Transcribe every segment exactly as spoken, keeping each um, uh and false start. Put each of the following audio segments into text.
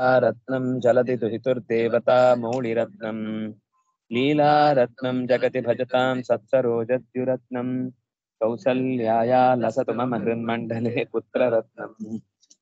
रत्नं जलति दुहितुर्देवता मौलिरत्नं लीलारत्नं जगति भजतां सत्सरोजद्युरत्नं कौसल्याया लसतु मम हृन्मण्डले पुत्ररत्नम्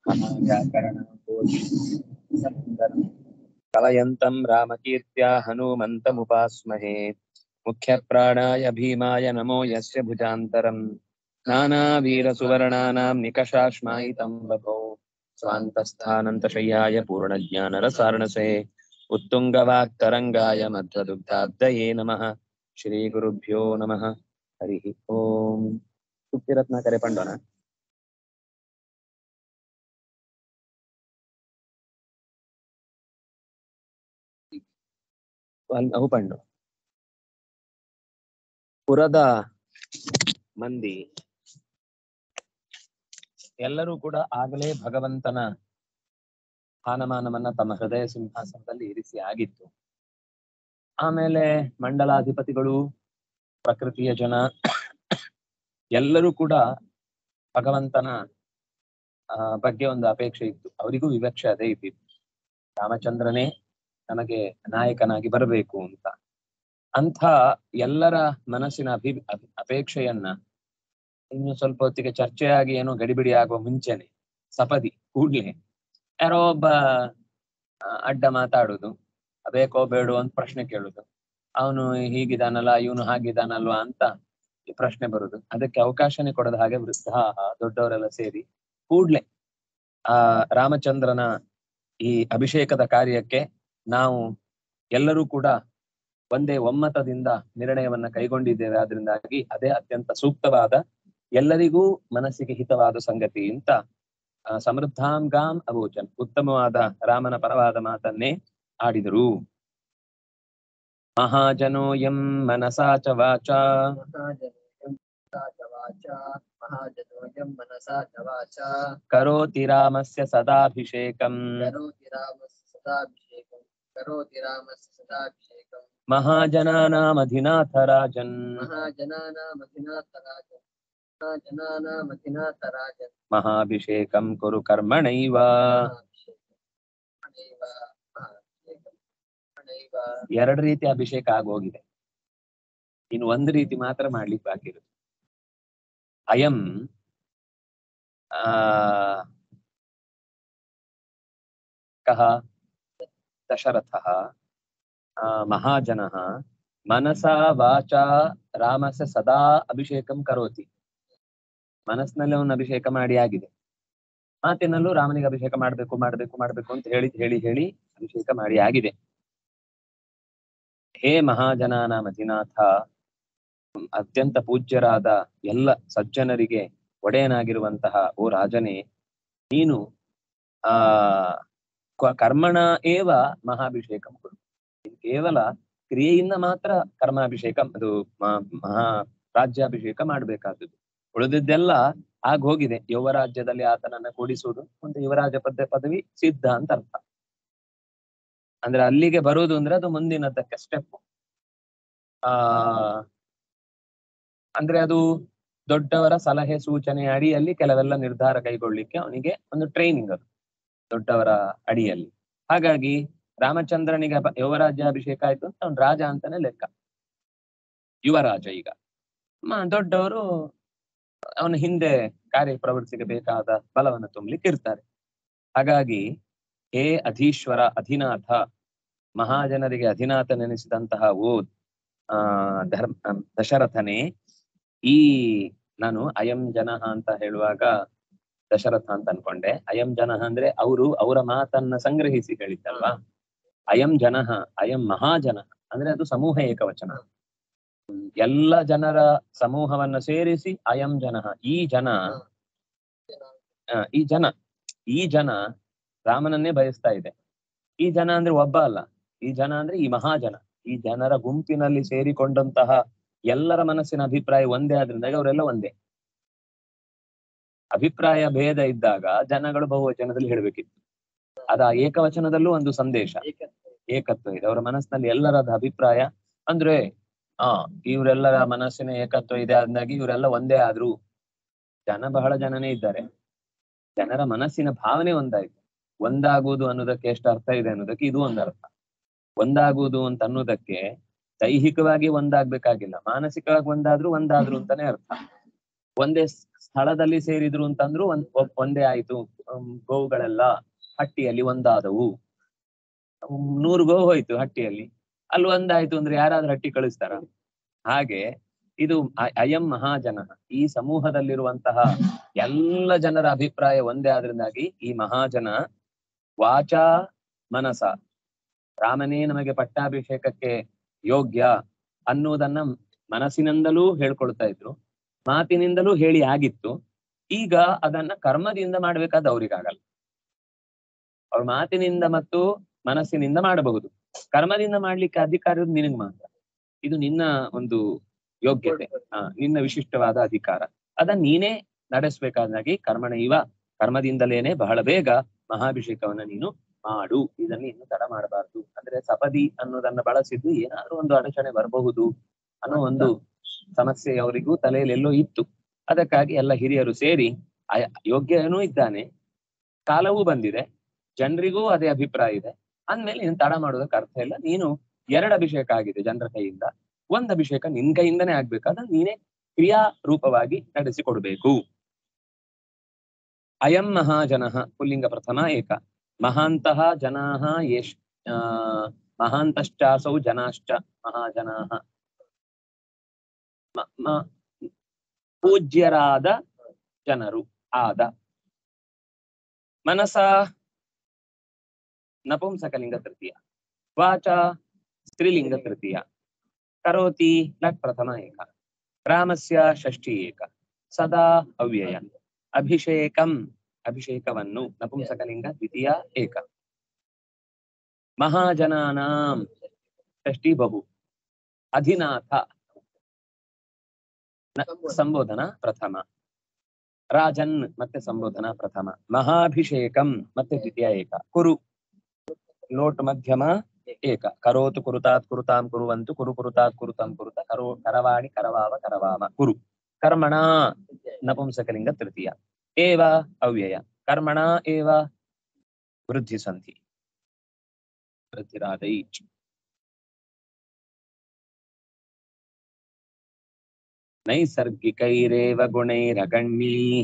कलयन्तं रामकीर्त्या हनूमन्तमुपास्महे मुख्यप्राणाय भीमाय नमो यस्य भुजान्तरम् नानावीरसुवर्णानां निकषाश्मायितं बभौ स्वान्तस्थानन्तशय्याय पूर्णज्ञानरसार्णसे उत्तुङ्गवाक्तरङ्गाय मध्वदुग्धाब्दये नमः श्रीगुरुभ्यो नमः हरिः ओम् सुप्तिरत्नाकरे पंडोना ಅವು ಪಂಡು ಪುರದ ಮಂದಿ ಎಲ್ಲರೂ ಕೂಡ ಆಗಲೇ ಭಗವಂತನ ಸ್ಥಾನಮಾನವನ್ನ ತಮ್ಮ ಹೃದಯ ಸಿಂಹಾಸನದಲ್ಲಿ ಇರಿಸಿ ಆಗಿತ್ತು. ಆಮೇಲೆ ಮಂಡಲಾಧಿಪತಿಗಳು, ಪ್ರಕೃತಿಯ ಜನ ಎಲ್ಲರೂ ಕೂಡ ಭಗವಂತನ ಆ ಬಗ್ಗೆ ಒಂದು ಅಪೇಕ್ಷೆ ಇತ್ತು. ಅವರಿಗೂ ವಿವಕ್ಷೆ ಅದೇ ಇದ್ದಿತ್ತು, ರಾಮಚಂದ್ರನೇ ನಮಗೆ ನಾಯಕನಾಗಿ ಬರಬೇಕು ಅಂತ. ಅಂಥ ಎಲ್ಲರ ಮನಸ್ಸಿನ ಅಭಿ ಅಪೇಕ್ಷೆಯನ್ನ ಇನ್ನು ಸ್ವಲ್ಪ ಹೊತ್ತಿಗೆ ಚರ್ಚೆಯಾಗಿ ಏನೋ ಗಡಿಬಿಡಿ ಆಗುವ ಮುಂಚೆನೆ ಸಪದಿ ಕೂಡ್ಲೆ ಯಾರೋ ಒಬ್ಬ ಅಡ್ಡ ಮಾತಾಡುದು, ಬೇಕೋ ಬೇಡೋ ಅಂತ ಪ್ರಶ್ನೆ ಕೇಳುದು, ಅವನು ಹೀಗಿದಾನಲ್ಲ ಇವನು ಹಾಗಿದಾನಲ್ವಾ ಅಂತ ಪ್ರಶ್ನೆ ಬರುದು. ಅದಕ್ಕೆ ಅವಕಾಶನೇ ಕೊಡದ ಹಾಗೆ ವೃದ್ಧ ದೊಡ್ಡವರೆಲ್ಲ ಸೇರಿ ಕೂಡ್ಲೆ ಆ ರಾಮಚಂದ್ರನ ಈ ಅಭಿಷೇಕದ ಕಾರ್ಯಕ್ಕೆ ನಾವು ಎಲ್ಲರೂ ಕೂಡ ಒಂದೇ ಒಮ್ಮತದಿಂದ ನಿರ್ಣಯವನ್ನ ಕೈಗೊಂಡಿದ್ದೇವೆ. ಆದ್ರಿಂದಾಗಿ ಅದೇ ಅತ್ಯಂತ ಸೂಕ್ತವಾದ, ಎಲ್ಲರಿಗೂ ಮನಸ್ಸಿಗೆ ಹಿತವಾದ ಸಂಗತಿ ಅಂತ ಸಮೃದ್ಧಾಂ ಗಾಂ ಅವೋಚನ್, ಉತ್ತಮವಾದ ರಾಮನ ಪರವಾದ ಮಾತನ್ನೇ ಆಡಿದರು. ಮಹಾಜನೋ ಯಂ ಮನಸಾ ಚ ವಾಚಾ ಕರೋತಿ ರಾಮಸ್ಯ ಸದಾಭಿಷೇಕಂ ಮಹಾಜನಾನಾಮಧಿನಾಥ ರಾಜನ್ ಮಹಾಭಿಷೇಕಂ ಕುರು ಕರ್ಮಣೈವ. ಎರಡು ರೀತಿ ಅಭಿಷೇಕ ಆಗೋಗಿದೆ, ಇನ್ನು ಒಂದು ರೀತಿ ಮಾತ್ರ ಮಾಡ್ಲಿಕ್ಕೆ ಬಾಕಿ ಇರುತ್ತೆ. ಅಯಂ ಆ ಕಹ ದಶರಥಃ ಮಹಾಜನಃ ಮನಸಾ ವಾಚಾ ರಾಮಸ್ಯ ಸದಾ ಅಭಿಷೇಕಂ ಕರೋತಿ. ಮನಸ್ಸಿನಲ್ಲಿ ಅವನು ಅಭಿಷೇಕ ಮಾಡಿ ಆಗಿದೆ, ಮಾತಿನಲ್ಲೂ ರಾಮನಿಗೆ ಅಭಿಷೇಕ ಮಾಡ್ಬೇಕು ಮಾಡ್ಬೇಕು ಮಾಡ್ಬೇಕು ಅಂತ ಹೇಳಿ ಹೇಳಿ ಹೇಳಿ ಅಭಿಷೇಕ ಮಾಡಿ ಆಗಿದೆ. ಹೇ ಮಹಾಜನಾನಾಂ ಅಧಿನಾಥ, ಅತ್ಯಂತ ಪೂಜ್ಯರಾದ ಎಲ್ಲ ಸಜ್ಜನರಿಗೆ ಒಡೆಯನಾಗಿರುವಂತಹ ಓ ರಾಜನೇ, ನೀನು ಆ ಕರ್ಮಣ ಏವ ಮಹಾಭಿಷೇಕಂ ಕೊಡು. ಕೇವಲ ಕ್ರಿಯೆಯಿಂದ ಮಾತ್ರ ಕರ್ಮಾಭಿಷೇಕ, ಅದು ಮಹಾ ರಾಜ್ಯಾಭಿಷೇಕ ಮಾಡ್ಬೇಕಾದದ್ದು. ಉಳಿದಿದ್ದೆಲ್ಲ ಆಗ ಹೋಗಿದೆ. ಯುವರಾಜ್ಯದಲ್ಲಿ ಆತನನ್ನ ಕೂಡಿಸುವುದು, ಒಂದು ಯುವರಾಜ ಪದ ಪದವಿ ಸಿದ್ಧ ಅಂತ ಅರ್ಥ. ಅಂದ್ರೆ ಅಲ್ಲಿಗೆ ಬರುವುದು ಅಂದ್ರೆ ಅದು ಮುಂದಿನದಕ್ಕೆ ಸ್ಟೆಪ್. ಆ ಅಂದ್ರೆ ಅದು ದೊಡ್ಡವರ ಸಲಹೆ ಸೂಚನೆ ಅಡಿಯಲ್ಲಿ ಕೆಲವೆಲ್ಲ ನಿರ್ಧಾರ ಕೈಗೊಳ್ಳಿಕ್ಕೆ ಅವನಿಗೆ ಒಂದು ಟ್ರೈನಿಂಗ್, ಅದು ದೊಡ್ಡವರ ಅಡಿಯಲ್ಲಿ. ಹಾಗಾಗಿ ರಾಮಚಂದ್ರನಿಗೆ ಯುವರಾಜ್ಯಾಭಿಷೇಕ ಆಯ್ತು ಅಂತ ಅವ್ನು ರಾಜ ಅಂತಾನೆ ಲೆಕ್ಕ, ಯುವರಾಜ. ಈಗ ದೊಡ್ಡವರು ಅವನ ಹಿಂದೆ ಕಾರ್ಯಪ್ರವೃತ್ತಿಗೆ ಬೇಕಾದ ಬಲವನ್ನು ತುಂಬಲಿಕ್ಕೆ ಇರ್ತಾರೆ. ಹಾಗಾಗಿ ಹೇ ಅಧೀಶ್ವರ ಅಧಿನಾಥ, ಮಹಾಜನರಿಗೆ ಅಧಿನಾಥ ನೆನೆಸಿದಂತಹ ಓ ಆ ಧರ್ಮ ದಶರಥನೇ, ಈ ನಾನು ಅಯಂ ಜನಃ ಅಂತ ಹೇಳುವಾಗ ದಶರಥ ಅಂತ ಅನ್ಕೊಂಡೆ. ಅಯಂ ಜನಃ ಅಂದ್ರೆ ಅವರು ಅವರ ಮಾತನ್ನ ಸಂಗ್ರಹಿಸಿ ಹೇಳಿದ್ದಲ್ವಾ. ಅಯಂ ಜನಃ, ಅಯಂ ಮಹಾಜನ ಅಂದ್ರೆ ಅದು ಸಮೂಹ ಏಕವಚನ, ಎಲ್ಲ ಜನರ ಸಮೂಹವನ್ನ ಸೇರಿಸಿ ಅಯಂ ಜನಃ, ಈ ಜನ ಈ ಜನ ಈ ಜನ ರಾಮನನ್ನೇ ಬಯಸ್ತಾ ಇದೆ. ಈ ಜನ ಅಂದ್ರೆ ಒಬ್ಬ ಅಲ್ಲ, ಈ ಜನ ಅಂದ್ರೆ ಈ ಮಹಾಜನ, ಈ ಜನರ ಗುಂಪಿನಲ್ಲಿ ಸೇರಿಕೊಂಡಂತಹ ಎಲ್ಲರ ಮನಸ್ಸಿನ ಅಭಿಪ್ರಾಯ ಒಂದೇ. ಆದ್ರಿಂದ ಅವರೆಲ್ಲ ಒಂದೇ. ಅಭಿಪ್ರಾಯ ಭೇದ ಇದ್ದಾಗ ಜನಗಳು ಬಹುವಚನದಲ್ಲಿ ಹೇಳ್ಬೇಕಿತ್ತು. ಅದ ಏಕವಚನದಲ್ಲೂ ಒಂದು ಸಂದೇಶ, ಏಕತ್ವ ಇದೆ. ಅವರ ಮನಸ್ಸಿನಲ್ಲಿ ಎಲ್ಲರದ ಅಭಿಪ್ರಾಯ ಅಂದ್ರೆ ಆ ಇವರೆಲ್ಲರ ಮನಸ್ಸಿನ ಏಕತ್ವ ಇದೆ, ಅಂದಾಗಿ ಇವರೆಲ್ಲ ಒಂದೇ ಆದ್ರು. ಜನ ಬಹಳ ಜನನೇ ಇದ್ದಾರೆ, ಜನರ ಮನಸ್ಸಿನ ಭಾವನೆ ಒಂದಾಯ್ತು. ಒಂದಾಗುವುದು ಅನ್ನೋದಕ್ಕೆ ಎಷ್ಟು ಅರ್ಥ ಇದೆ ಅನ್ನೋದಕ್ಕೆ ಇದು ಒಂದು ಅರ್ಥ. ಒಂದಾಗುವುದು ಅಂತ ಅನ್ನೋದಕ್ಕೆ ದೈಹಿಕವಾಗಿ ಒಂದಾಗ್ಬೇಕಾಗಿಲ್ಲ, ಮಾನಸಿಕವಾಗಿ ಒಂದಾದ್ರು ಒಂದಾದ್ರು ಅಂತಾನೆ ಅರ್ಥ. ಒಂದೇ ಸ್ಥಳದಲ್ಲಿ ಸೇರಿದ್ರು ಅಂತಂದ್ರು ಒಂದ್ ಒಂದೇ ಆಯ್ತು. ಗೋವುಗಳೆಲ್ಲ ಹಟ್ಟಿಯಲ್ಲಿ ಒಂದಾದವು. ನೂರು ಗೋವು ಹೋಯ್ತು ಹಟ್ಟಿಯಲ್ಲಿ, ಅಲ್ಲಿ ಒಂದಾಯ್ತು ಅಂದ್ರೆ ಯಾರಾದ್ರೂ ಹಟ್ಟಿ ಕಳಿಸ್ತಾರ? ಹಾಗೆ ಇದು ಅಯಂ ಮಹಾಜನ, ಈ ಸಮೂಹದಲ್ಲಿರುವಂತಹ ಎಲ್ಲ ಜನರ ಅಭಿಪ್ರಾಯ ಒಂದೇ ಆದ್ರಿಂದಾಗಿ ಈ ಮಹಾಜನ ವಾಚಾ ಮನಸ, ರಾಮನೇ ನಮಗೆ ಪಟ್ಟಾಭಿಷೇಕಕ್ಕೆ ಯೋಗ್ಯ ಅನ್ನುವುದನ್ನ ಮನಸ್ಸಿನಿಂದಲೂ ಹೇಳ್ಕೊಳ್ತಾ ಇದ್ರು, ಮಾತಿನಿಂದಲೂ ಹೇಳಿ ಆಗಿತ್ತು. ಈಗ ಅದನ್ನ ಕರ್ಮದಿಂದ ಮಾಡ್ಬೇಕಾದ ಅವ್ರಿಗಾಗಲ್ಲ. ಅವ್ರ ಮಾತಿನಿಂದ ಮತ್ತು ಮನಸ್ಸಿನಿಂದ ಮಾಡಬಹುದು, ಕರ್ಮದಿಂದ ಮಾಡ್ಲಿಕ್ಕೆ ಅಧಿಕಾರ ನಿನಗ್ ಮಾತ್ರ. ಇದು ನಿನ್ನ ಒಂದು ಯೋಗ್ಯತೆ, ಆ ನಿನ್ನ ವಿಶಿಷ್ಟವಾದ ಅಧಿಕಾರ. ಅದನ್ನ ನೀನೇ ನಡೆಸ್ಬೇಕಾದಾಗಿ ಕರ್ಮಣ ಇವ, ಕರ್ಮದಿಂದಲೇನೆ ಬಹಳ ಬೇಗ ಮಹಾಭಿಷೇಕವನ್ನ ನೀನು ಮಾಡು. ಇದನ್ನ ಇನ್ನು ತಡ ಮಾಡಬಾರ್ದು. ಅಂದ್ರೆ ಸಪದಿ ಅನ್ನೋದನ್ನ ಬಳಸಿದ್ದು ಏನಾದ್ರೂ ಒಂದು ಅಡಚಣೆ ಬರಬಹುದು ಅನ್ನೋ ಒಂದು ಸಮಸ್ಯೆ ಅವರಿಗೂ ತಲೆಯಲ್ಲಿ ಎಲ್ಲೋ ಇತ್ತು. ಅದಕ್ಕಾಗಿ ಎಲ್ಲ ಹಿರಿಯರು ಸೇರಿ ಯೋಗ್ಯನೂ ಇದ್ದಾನೆ, ಕಾಲವೂ ಬಂದಿದೆ, ಜನರಿಗೂ ಅದೇ ಅಭಿಪ್ರಾಯ ಇದೆ ಅಂದ್ಮೇಲೆ ನೀನು ತಡ ಮಾಡೋದಕ್ಕೆ ಅರ್ಥ ಇಲ್ಲ. ನೀನು ಎರಡು ಅಭಿಷೇಕ ಆಗಿದೆ ಜನರ ಕೈಯಿಂದ, ಒಂದ್ ಅಭಿಷೇಕ ನಿನ್ ಕೈಯಿಂದನೇ ಆಗ್ಬೇಕಾದ್ರೆ ನೀನೇ ಕ್ರಿಯಾ ರೂಪವಾಗಿ ನಡೆಸಿಕೊಡ್ಬೇಕು. ಅಯಂ ಮಹಾಜನಃ ಪುಲ್ಲಿಂಗ ಪ್ರಥಮ ಏಕ, ಮಹಾಂತಹ ಜನಾಃ ಯಶ್ ಆ ಮಹಾಂತಶ್ಚಾಸೌ ಜನಾಶ್ಚ ಮಹಾಜನಾಃ. ಪೂಜ್ಯರಾದ ಜನರು ಆದ. ಮನಸ ನಪುಂಸಕಲಿಂಗ ತೃತೀಯ, ವಾಚ ಸ್ತ್ರೀಲಿಂಗ ತೃತೀಯ, ಕರೋತಿ ಲಟ್ ಪ್ರಥಮ ಏಕ, ರಾಮಸ್ಯ ಷಷ್ಠಿ ಏಕ, ಸದಾ ಅವ್ಯಯ, ಅಭಿಷೇಕಂ ಅಭಿಷೇಕವನ್ನು ನಪುಂಸಕಲಿಂಗ ದ್ವಿತೀಯ ಏಕ, ಮಹಾಜನಾನಾಂ ಷಷ್ಠಿ ಬಹು, ಅಧಿನಾಥ ಸಂಬೋಧನ ಪ್ರಥಮ, ರಾಜನ್ ಮತ್ತೆ ಸಂಬೋಧನ ಪ್ರಥಮ, ಮಹಾಭಿಷೇಕಂ ಮತ್ತೆ ದ್ವಿತೀಯ ಏಕ, ಕುರು ಲೋಟ್ ಮಧ್ಯಮ ಏಕ, ಕರೋತು ಕುರುತಾತ್ ಕುರುತಾಂ ಕುರುವಂತು, ಕುರು ಕುರುತಾತ್ ಕುರುತಾಂ ಕುರುತ, ಕರೋ ಕರವಾಣಿ ಕರವಾವ ಕರವಾಮ, ಕುರು. ಕರ್ಮಣ ನಪುಂಸಕಲಿಂಗ ತೃತೀಯ, ಏವ ಅವ್ಯಯ, ಕರ್ಮಣ ಏವ ವೃದ್ಧಿ ಸಂಧಿ, ವೃದ್ಧಿರಾದೈ. ನೈಸರ್ಗಿಕೈರೇವ ಗುಣೈರಗಣ್ಯೈಃ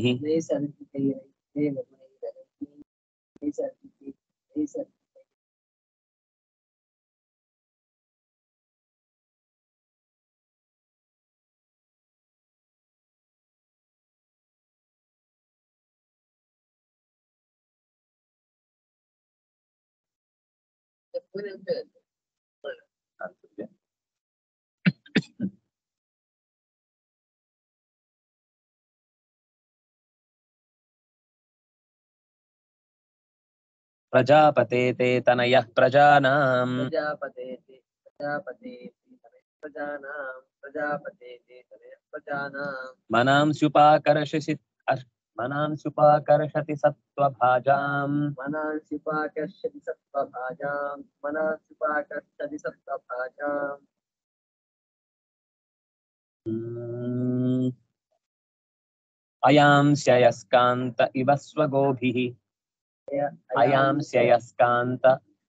ಪ್ರಜಾಪತೆ ತೇ ತನಯಃ ಪ್ರಜಾನಾಂ, ಪ್ರಜಾಪತೆ ಪ್ರಜಾಪತೆ ಪ್ರಜಾನಾಂ, ಪ್ರಜಾಪತೆ ತನಯಃ ಪ್ರಜಾನಾಂ, ಮನಾಂಸ್ಯುಪಾಕರ್ಷಸಿ ಮನಾಂಸ್ಯುಪಾಕರ್ಷತಿ ಸತ್ವಭಾಜಾಂ, ಮನಾಂಸ್ಯುಪಾಕರ್ಷತಿ ಸತ್ವಭಾಜಾಂ, ಮನಾಂಸ್ಯುಪಾಕರ್ಷತಿ ಸತ್ವಭಾಜಾಂ. ಅಯಾಂಸ್ಯಯಸ್ಕಾಂತ ಇವ ಸ್ವಗೋಭಿಃ, ಅಯಾಂಸ್ಯಯಸ್ಕಾಂತ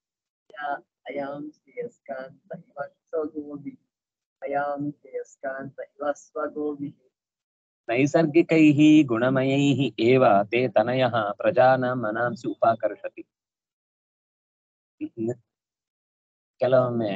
ಅಯಾಂಸ್ಯಯಸ್ಕಾಂತ ಇವ ಸ್ವಗೋಭಿಃ, ಅಯಾಂಸ್ಯಯಸ್ಕಾಂತ ಇವ ಸ್ವಗೋಭಿಃ. ನೈಸರ್ಗಿಕೈಃ ಗುಣಮಯೈಃ ಏವ ತೇ ತನಯಃ ಪ್ರಜಾನಾಂ ಮನಾಂಸಿ ಉಪಾಕರ್ಷತಿ. ಕೆಲವೊಮ್ಮೆ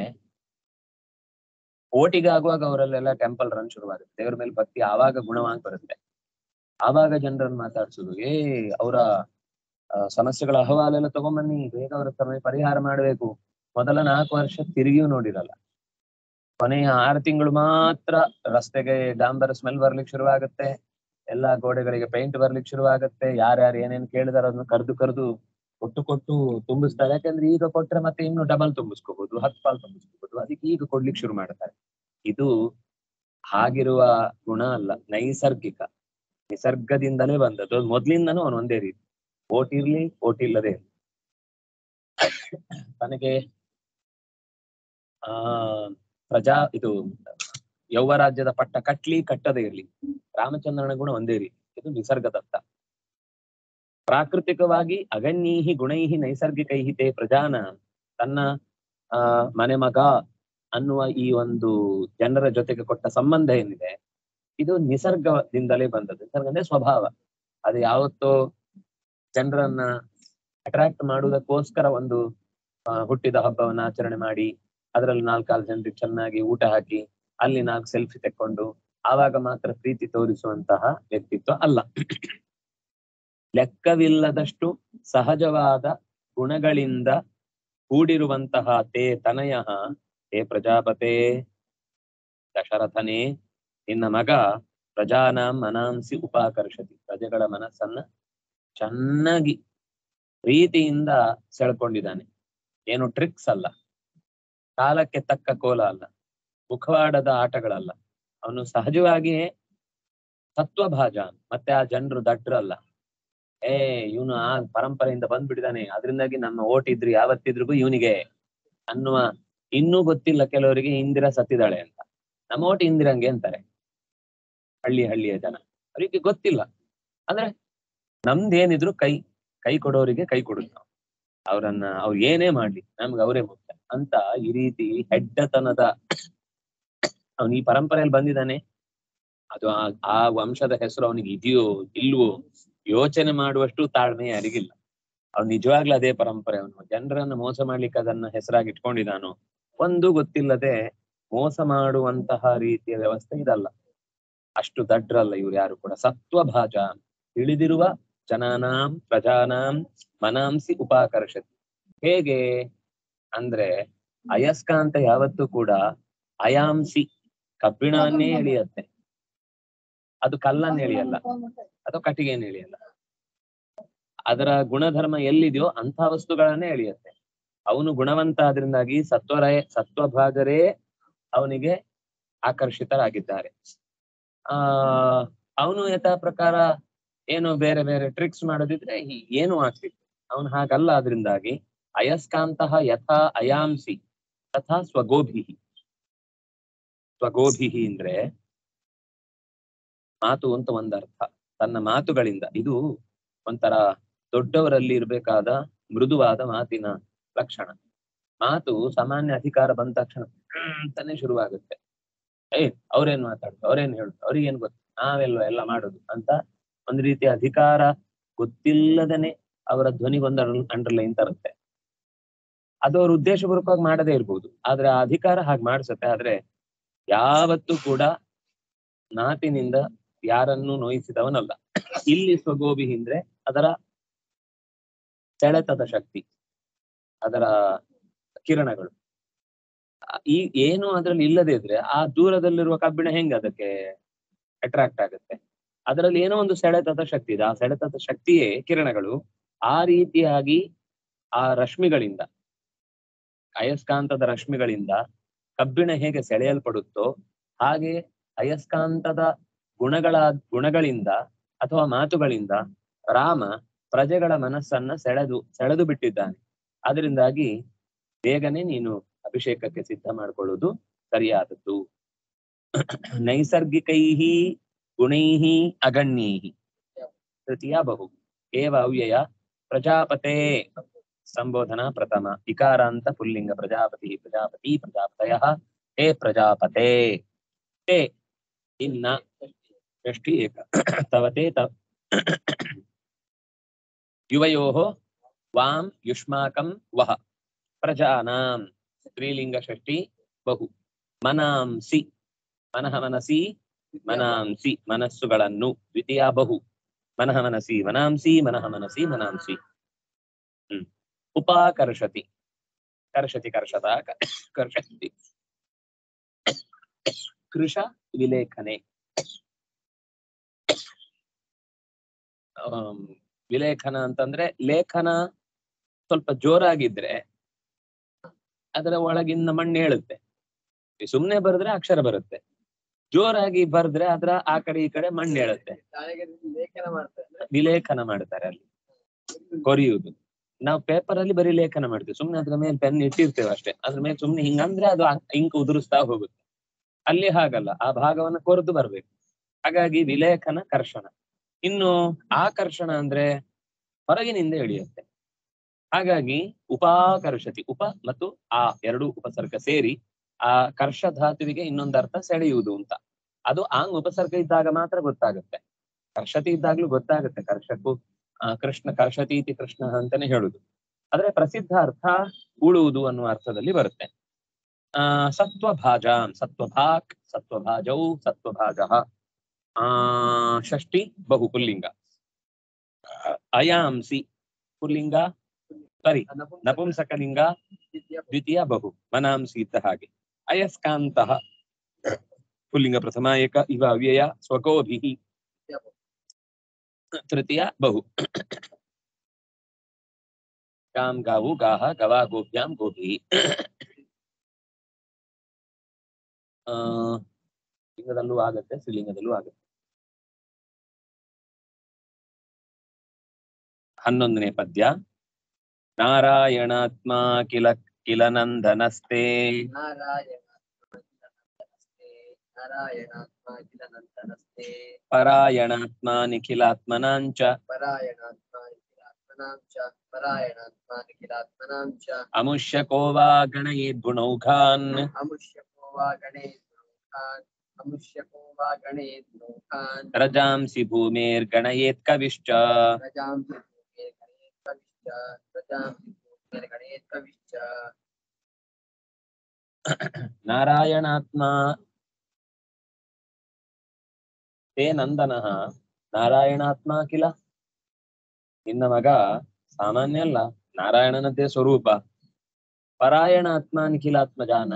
ಓಟಿಗಾಗುವಾಗ ಅವರಲ್ಲೆಲ್ಲ ಟೆಂಪಲ್ ರನ್ ಶುರುವಾಗುತ್ತೆ, ದೇವ್ರ ಮೇಲೆ ಭಕ್ತಿ ಆವಾಗ ಗುಣವಾಗಿ ಬರುತ್ತೆ. ಆವಾಗ ಜನರನ್ನು ಮಾತಾಡ್ಸೋದು, ಏ ಅವರ ಸಮಸ್ಯೆಗಳ ಅಹವಾಲೆಲ್ಲ ತಗೊಂಬನ್ನಿ, ಬೇಗ ಅವರ ಸಮಯ ಪರಿಹಾರ ಮಾಡ್ಬೇಕು. ಮೊದಲ ನಾಲ್ಕು ವರ್ಷ ತಿರುಗಿಯೂ ನೋಡಿರಲ್ಲ, ಕೊನೆಯ ಆರು ತಿಂಗಳು ಮಾತ್ರ ರಸ್ತೆಗೆ ಡಾಂಬರ್ ಸ್ಮೆಲ್ ಬರ್ಲಿಕ್ಕೆ ಶುರುವಾಗುತ್ತೆ, ಎಲ್ಲಾ ಗೋಡೆಗಳಿಗೆ ಪೇಂಟ್ ಬರ್ಲಿಕ್ಕೆ ಶುರುವಾಗುತ್ತೆ. ಯಾರ್ಯಾರು ಏನೇನ್ ಕೇಳಿದಾರ ಅದನ್ನ ಕರೆದು ಕರೆದು ಕೊಟ್ಟು ಕೊಟ್ಟು ತುಂಬಿಸ್ತಾರೆ. ಯಾಕಂದ್ರೆ ಈಗ ಕೊಟ್ರೆ ಮತ್ತೆ ಇನ್ನು ಡಬಲ್ ತುಂಬಿಸ್ಕೋಬಹುದು, ಹತ್ತು ಪಾಲ್ ತುಂಬಿಸ್ಕೋಬಹುದು. ಅದಕ್ಕೆ ಈಗ ಕೊಡ್ಲಿಕ್ಕೆ ಶುರು ಮಾಡ್ತಾರೆ. ಇದು ಹಾಗಿರುವ ಗುಣ ಅಲ್ಲ, ನೈಸರ್ಗಿಕ, ನಿಸರ್ಗದಿಂದಲೇ ಬಂದದ್ದು. ಮೊದ್ಲಿಂದನೂ ಅವನು ಒಂದೇ ರೀತಿ, ಓಟಿರ್ಲಿ ಓಟಿಲ್ಲದೆ ಇರ್ಲಿ, ತನಗೆ ಆ ಪ್ರಜಾ ಇದು ಯೌವರಾಜ್ಯದ ಪಟ್ಟ ಕಟ್ಲಿ ಕಟ್ಟದೇ ಇರ್ಲಿ, ರಾಮಚಂದ್ರನ ಗುಣ ಒಂದೇ ರೀತಿ. ಇದು ನಿಸರ್ಗದತ್ತ. ಪ್ರಾಕೃತಿಕವಾಗಿ ಅಗಣ್ಯೈಹಿ ಗುಣೈಹಿ ನೈಸರ್ಗಿಕೈಹಿ ತೇ ಪ್ರಜಾನ ತನ್ನ ಆ ಮನೆ ಮಗ ಅನ್ನುವ ಈ ಒಂದು ಜನರ ಜೊತೆಗೆ ಕೊಟ್ಟ ಸಂಬಂಧ ಏನಿದೆ ಇದು ನಿಸರ್ಗದಿಂದಲೇ ಬಂದದ್ದು. ನಿಸರ್ಗ ಅಂದ್ರೆ ಸ್ವಭಾವ. ಅದು ಯಾವತ್ತೋ ಜನರನ್ನ ಅಟ್ರಾಕ್ಟ್ ಮಾಡುವುದಕ್ಕೋಸ್ಕರ ಒಂದು ಹುಟ್ಟಿದ ಹಬ್ಬವನ್ನ ಆಚರಣೆ ಮಾಡಿ ಅದರಲ್ಲಿ ನಾಲ್ಕಾರು ಜನರಿಗೆ ಚೆನ್ನಾಗಿ ಊಟ ಹಾಕಿ ಅಲ್ಲಿ ನಾಲ್ಕು ಸೆಲ್ಫಿ ತೆಕ್ಕೊಂಡು ಆವಾಗ ಮಾತ್ರ ಪ್ರೀತಿ ತೋರಿಸುವಂತಹ ವ್ಯಕ್ತಿತ್ವ ಅಲ್ಲ. ಲೆಕ್ಕವಿಲ್ಲದಷ್ಟು ಸಹಜವಾದ ಗುಣಗಳಿಂದ ಕೂಡಿರುವಂತಹ ತೇ ತನಯ ತೇ ಪ್ರಜಾಪತೆ ದಶರಥನೇ ನಿನ್ನ ಮಗ ಪ್ರಜಾನಾಂ ಮನಾಂಸಿ ಉಪಾಕರ್ಷತಿ ಪ್ರಜೆಗಳ ಮನಸ್ಸನ್ನ ಚೆನ್ನಾಗಿ ಪ್ರೀತಿಯಿಂದ ಸೆಳ್ಕೊಂಡಿದ್ದಾನೆ. ಏನು ಟ್ರಿಕ್ಸ್ ಅಲ್ಲ, ಕಾಲಕ್ಕೆ ತಕ್ಕ ಕೋಲ ಅಲ್ಲ, ಮುಖವಾಡದ ಆಟಗಳಲ್ಲ. ಅವನು ಸಹಜವಾಗಿಯೇ ಸತ್ವಭಾಜ. ಮತ್ತೆ ಆ ಜನರು ದಡ್ರಲ್ಲ. ಏ ಇವನು ಆ ಪರಂಪರೆಯಿಂದ ಬಂದ್ಬಿಟ್ಟಿದ್ದಾನೆ, ಅದರಿಂದಾಗಿ ನಮ್ಮ ಓಟ್ ಇದ್ರು ಯಾವತ್ತಿದ್ರಿಗೂ ಇವನಿಗೆ ಅನ್ನುವ ಇನ್ನೂ ಗೊತ್ತಿಲ್ಲ ಕೆಲವರಿಗೆ ಇಂದಿರಾ ಸತ್ತಿದ್ದಾಳೆ ಅಂತ. ನಮ್ಮ ಓಟ್ ಇಂದಿರಂಗೆ ಅಂತಾರೆ ಹಳ್ಳಿ ಹಳ್ಳಿಯ ಜನ. ಅವರಿಗೆ ಗೊತ್ತಿಲ್ಲ. ಅಂದ್ರೆ ನಮ್ದೇನಿದ್ರು ಕೈ ಕೈ ಕೊಡೋರಿಗೆ ಕೈ ಕೊಡುದು ನಾವು. ಅವ್ರನ್ನ ಅವ್ರು ಏನೇ ಮಾಡ್ಲಿ ನಮ್ಗೆ ಅವರೇ ಮುಖ್ಯ ಅಂತ ಈ ರೀತಿ ಹೆಡ್ಡತನದ ಅವನು ಈ ಪರಂಪರೆಯಲ್ಲಿ ಬಂದಿದ್ದಾನೆ. ಅದು ಆ ಆ ವಂಶದ ಹೆಸರು ಅವನಿಗೆ ಇದೆಯೋ ಇಲ್ವೋ ಯೋಚನೆ ಮಾಡುವಷ್ಟು ತಾಳ್ಮೆ ಯಾರಿಗಿಲ್ಲ. ಅವ್ನು ನಿಜವಾಗ್ಲೂ ಅದೇ ಪರಂಪರೆ. ಅವನು ಜನರನ್ನ ಮೋಸ ಮಾಡ್ಲಿಕ್ಕೆ ಅದನ್ನ ಹೆಸರಾಗಿ ಇಟ್ಕೊಂಡಿದ್ದಾನೋ ಒಂದು ಗೊತ್ತಿಲ್ಲದೆ ಮೋಸ ಮಾಡುವಂತಹ ರೀತಿಯ ವ್ಯವಸ್ಥೆ ಇದಲ್ಲ. ಅಷ್ಟು ದಡ್ರಲ್ಲ ಇವ್ರು ಯಾರು ಕೂಡ. ಸತ್ವಭಾಜ ತಿಳಿದಿರುವ ಜನಾನಾಂ ಪ್ರಜಾನಾಂ ಮನಾಂಸಿ ಉಪಾಕರ್ಷತಿ. ಹೇಗೆ ಅಂದ್ರೆ ಅಯಸ್ಕಾಂತ ಯಾವತ್ತೂ ಕೂಡ ಅಯಾಂಸಿ ಕಬ್ಬಿಣವನ್ನೇ ಎಳೆಯತ್ತೆ, ಅದು ಕಲ್ಲನ್ನ ಎಳೆಯಲ್ಲ, ಅದು ಕಟ್ಟಿಗೆಯನ್ನು ಎಳೆಯಲ್ಲ. ಅದರ ಗುಣಧರ್ಮ ಎಲ್ಲಿದೆಯೋ ಅಂಥ ವಸ್ತುಗಳನ್ನೇ ಎಳೆಯುತ್ತೆ. ಅವನು ಗುಣವಂತ ಆದ್ರಿಂದಾಗಿ ಸತ್ವರೇ ಸತ್ವಭಾಜರೇ ಅವನಿಗೆ ಆಕರ್ಷಿತರಾಗಿದ್ದಾರೆ. ಆ ಅವನು ಯಥಾ ಪ್ರಕಾರ ಏನು ಬೇರೆ ಬೇರೆ ಟ್ರಿಕ್ಸ್ ಮಾಡೋದಿದ್ರೆ ಏನು ಆಗ್ತಿತ್ತು. ಅವನು ಹಾಗಲ್ಲ. ಆದ್ರಿಂದಾಗಿ ಅಯಸ್ಕಾಂತಃ ಯಥಾ ಅಯಾಂಸಿ ತಥಾ ಸ್ವಗೋಭಿ. ಸ್ವಗೋಭಿ ಅಂದ್ರೆ ಮಾತು ಅಂತ ಒಂದರ್ಥ. ತನ್ನ ಮಾತುಗಳಿಂದ, ಇದು ಒಂಥರ ದೊಡ್ಡವರಲ್ಲಿ ಇರ್ಬೇಕಾದ ಮೃದುವಾದ ಮಾತಿನ ಲಕ್ಷಣ. ಮಾತು ಸಾಮಾನ್ಯ ಅಧಿಕಾರ ಬಂದ ತಕ್ಷಣ ಅಂತಾನೆ ಶುರುವಾಗುತ್ತೆ. ಏ ಅವ್ರೇನ್ ಮಾತಾಡುದು, ಅವ್ರೇನ್ ಹೇಳುದು, ಅವ್ರಿಗೇನ್ ಗೊತ್ತು, ನಾವೆಲ್ಲ ಎಲ್ಲ ಮಾಡುದು ಅಂತ ಒಂದ್ ರೀತಿಯ ಅಧಿಕಾರ ಗೊತ್ತಿಲ್ಲದನೆ ಅವರ ಧ್ವನಿಗೊಂದು ಅಂಡರ್ಲೈನ್ ತರುತ್ತೆ. ಅದು ಅವ್ರ ಉದ್ದೇಶಪೂರ್ವಕವಾಗಿ ಮಾಡದೇ ಇರ್ಬೋದು, ಆದ್ರೆ ಆ ಅಧಿಕಾರ ಹಾಗೆ ಮಾಡಿಸುತ್ತೆ. ಆದ್ರೆ ಯಾವತ್ತೂ ಕೂಡ ನಾಟಿನಿಂದ ಯಾರನ್ನೂ ನೋಯಿಸಿದವನಲ್ಲ. ಇಲ್ಲಿ ಸ್ವಗೋಭಿ ಅಂದ್ರೆ ಅದರ ಸೆಳೆತದ ಶಕ್ತಿ, ಅದರ ಕಿರಣಗಳು ಈ ಏನು ಅದ್ರಲ್ಲಿ ಇಲ್ಲದೆ ಇದ್ರೆ ಆ ದೂರದಲ್ಲಿರುವ ಕಬ್ಬಿಣ ಹೆಂಗ ಅದಕ್ಕೆ ಅಟ್ರಾಕ್ಟ್ ಆಗುತ್ತೆ. ಅದರಲ್ಲಿ ಏನೋ ಒಂದು ಸೆಳೆತದ ಶಕ್ತಿ ಇದೆ. ಆ ಸೆಳೆತದ ಶಕ್ತಿಯೇ ಕಿರಣಗಳು. ಆ ರೀತಿಯಾಗಿ ಆ ರಶ್ಮಿಗಳಿಂದ, ಅಯಸ್ಕಾಂತದ ರಶ್ಮಿಗಳಿಂದ ಕಬ್ಬಿಣ ಹೇಗೆ ಸೆಳೆಯಲ್ಪಡುತ್ತೋ ಹಾಗೆ ಅಯಸ್ಕಾಂತದ ಗುಣಗಳ ಗುಣಗಳಿಂದ ಅಥವಾ ಮಾತುಗಳಿಂದ ರಾಮ ಪ್ರಜೆಗಳ ಮನಸ್ಸನ್ನ ಸೆಳೆದು ಸೆಳೆದು ಬಿಟ್ಟಿದ್ದಾನೆ. ಅದರಿಂದಾಗಿ ಬೇಗನೆ ನೀನು ಅಭಿಷೇಕಕ್ಕೆ ಸಿದ್ಧ ಮಾಡ್ಕೊಳ್ಳೋದು ಸರಿಯಾದದ್ದು. ನೈಸರ್ಗಿಕೈಹಿ ಗುಣೈಹಿ ಅಗಣ್ಯೈಹಿ ತೃತೀಯ ಬಹು ಏವ ಅವ್ಯಯ ಪ್ರಜಾಪತೆ ಸಂಬೋಧನಾ ಪ್ರಥಮ ಇಕಾರಾಂತ ಪುಲ್ಲಿಂಗ ಪ್ರಜಾಪತಿ ಪ್ರಜಾಪತಿ ಪ್ರಜಾಪತಯಃ ತೇ ಪ್ರಜಾಪತೆ ತೇ ಇನ್ನ ಷಷ್ಠಿ ಏಕ ತವತೆ ತವ ಯುವಯೋಃ ವಾಂ ಯುಷ್ಮಾಕಂ ವಹ ಪ್ರಜಾನಾಂ ಸ್ತ್ರೀಲಿಂಗ ಷಷ್ಠಿ ಬಹು ಮನಾಂಸಿ ಮನಃ ಮನಸಿ ಮನಾಂಸಿ ಮನಸ್ಸುಗಳನ್ನು ದ್ವಿತೀಯ ಬಹು ಮನಃ ಮನಸಿ ಮನಾಂಸಿ ಮನಃ ಮನಸಿ ಮನಾಂಸಿ. ಹ್ಮ್ ಉಪಾಕರ್ಷತಿ ಕರ್ಷತಿ ಕರ್ಷತ ಕರ್ಷತಿ ಕೃಶ ವಿಲೇಖನೆ. ವಿಲೇಖನ ಅಂತಂದ್ರೆ ಲೇಖನ ಸ್ವಲ್ಪ ಜೋರಾಗಿದ್ರೆ ಅದರ ಒಳಗಿನ ಮಣ್ಣು ಹೇಳುತ್ತೆ. ಸುಮ್ನೆ ಬರೆದ್ರೆ ಅಕ್ಷರ ಬರುತ್ತೆ, ಜೋರಾಗಿ ಬರ್ದ್ರೆ ಅದ್ರ ಆ ಕಡೆ ಈ ಕಡೆ ಮಣ್ಣು ಹೇಳುತ್ತೆ. ಲೇಖನ ಮಾಡ್ತಾರೆ, ವಿಲೇಖನ ಮಾಡ್ತಾರೆ ಅಲ್ಲಿ ಕೊರಿಯುವುದು. ನಾವು ಪೇಪರ್ ಅಲ್ಲಿ ಬರೀ ಲೇಖನ ಮಾಡ್ತೀವಿ, ಸುಮ್ನೆ ಅದ್ರ ಮೇಲೆ ಪೆನ್ ಇಟ್ಟಿರ್ತೇವೆ ಅಷ್ಟೇ. ಅದ್ರ ಮೇಲೆ ಸುಮ್ನೆ ಹಿಂಗಂದ್ರೆ ಅದು ಇಂಕ್ ಉದುರಿಸ್ತಾ ಹೋಗುತ್ತೆ. ಅಲ್ಲಿ ಹಾಗಲ್ಲ, ಆ ಭಾಗವನ್ನ ಕೊರೆದು ಬರ್ಬೇಕು. ಹಾಗಾಗಿ ವಿಲೇಖನ ಕರ್ಷಣ. ಇನ್ನು ಆಕರ್ಷಣ ಅಂದ್ರೆ ಹೊರಗಿನಿಂದ ಎಳೆಯುತ್ತೆ. ಹಾಗಾಗಿ ಉಪಾಕರ್ಷತಿ, ಉಪ ಮತ್ತು ಆ ಎರಡು ಉಪಸರ್ಗ ಸೇರಿ ಆ ಕರ್ಷ ಧಾತುವಿಗೆ ಇನ್ನೊಂದು ಅರ್ಥ ಸೆಳೆಯುವುದು ಅಂತ. ಅದು ಆಂಗ್ ಉಪಸರ್ಗ ಇದ್ದಾಗ ಮಾತ್ರ ಗೊತ್ತಾಗುತ್ತೆ. ಕರ್ಷತಿ ಇದ್ದಾಗ್ಲೂ ಗೊತ್ತಾಗುತ್ತೆ. ಕರ್ಷಕ್ಕೂ ಆ ಕೃಷ್ಣ ಕರ್ಷತೀತಿ ಕೃಷ್ಣ ಅಂತಾನೆ ಹೇಳುದು. ಆದ್ರೆ ಪ್ರಸಿದ್ಧ ಅರ್ಥ ಉಳುವುದು ಅನ್ನುವ ಅರ್ಥದಲ್ಲಿ ಬರುತ್ತೆ. ಆ ಸತ್ವಭಾಜಾಂ, ಸತ್ವಭಾಕ್, ಸತ್ವಭಾಜೌ, ಸತ್ವಭಾಜಃ. ಆ ಷಷ್ಠಿ ಬಹು ಪುಲ್ಲಿಂಗ. ಅಯಾಂಸಿ ಪುಲ್ಲಿಂಗ, ಸರಿ ನಪುಂಸಕಲಿಂಗ ದ್ವಿತೀಯ ಬಹು, ಮನಾಂಸಿ ಇದ್ದ ಹಾಗೆ. ಅಯಸ್ಕಾಂತಃ ಪುಲ್ಲಿಂಗ ಪ್ರಥಮ ಏಕ, ಇವ ಅವ್ಯಯ, ಸ್ವಗೋಭಿಃ ತೃತೀಯ ಬಹು. ಗಾಂ ಗಾವು ಗಾಹ, ಗವಾ ಗೋಭ್ಯಾಂ ಗೋಭಿಃ. ಆ ಲಿಂಗದಲ್ಲೂ ಆಗತ್ತೆ, ಸ್ತ್ರೀಲಿಂಗದಲ್ಲೂ ಆಗತ್ತೆ. ಹನ್ನೊಂದನೇ ಪದ್ಯ. ನಾರಾಯಣಾತ್ಮ ಕಿಲ ಕಿಲ ನಂದನಸ್ತೆ, ನಾರಾಯಣಾತ್ಮ ಕಿಲ ನಂದನಸ್ತೆ, ಪರಾಯಣಾತ್ಮ ನಿಖಿಲಾತ್ಮನಾಂಚ, ಪರಾಯಣಾತ್ಮ ನಿಖಿಲಾತ್ಮನಾಂಚ, ಪರಾಯಣಾತ್ಮ ನಿಖಿಲಾತ್ಮನಾಂಚ. ಅಮುಷ್ಯಕೋ ವಾ ಗಣಯೇದ್ ಗುಣೌಘಾನ್, ಅಮುಷ್ಯಕೋ ವಾ ಗಣೇತ್ ಲೋಕಾನ್, ಅಮುಷ್ಯಕೋ ವಾ ಗಣೇತ್ ಲೋಕಾನ್. ರಜಾಂಸಿ ಭೂಮೇರ್ ಗಣಯೇತ್ ಕವಿಶ್ಚ, ರಜಾಂಸಿ ಭೂಮೇ ಗಣೇತ್ ಕವಿಶ್ಚ, ರಜಾಂಸಿ ಭೂಮೇ ಗಣೇತ್ ಕವಿಶ್ಚ. ನಾರಾಯಣಾತ್ಮ ತೇ ನಂದನಃ, ನಾರಾಯಣಾತ್ಮ ಕಿಲ, ನಿನ್ನ ಮಗ ಸಾಮಾನ್ಯ ಅಲ್ಲ, ನಾರಾಯಣನದ್ದೇ ಸ್ವರೂಪ. ಪರಾಯಣಾತ್ಮ ನಿಖಿಲಾತ್ಮಜಾನ,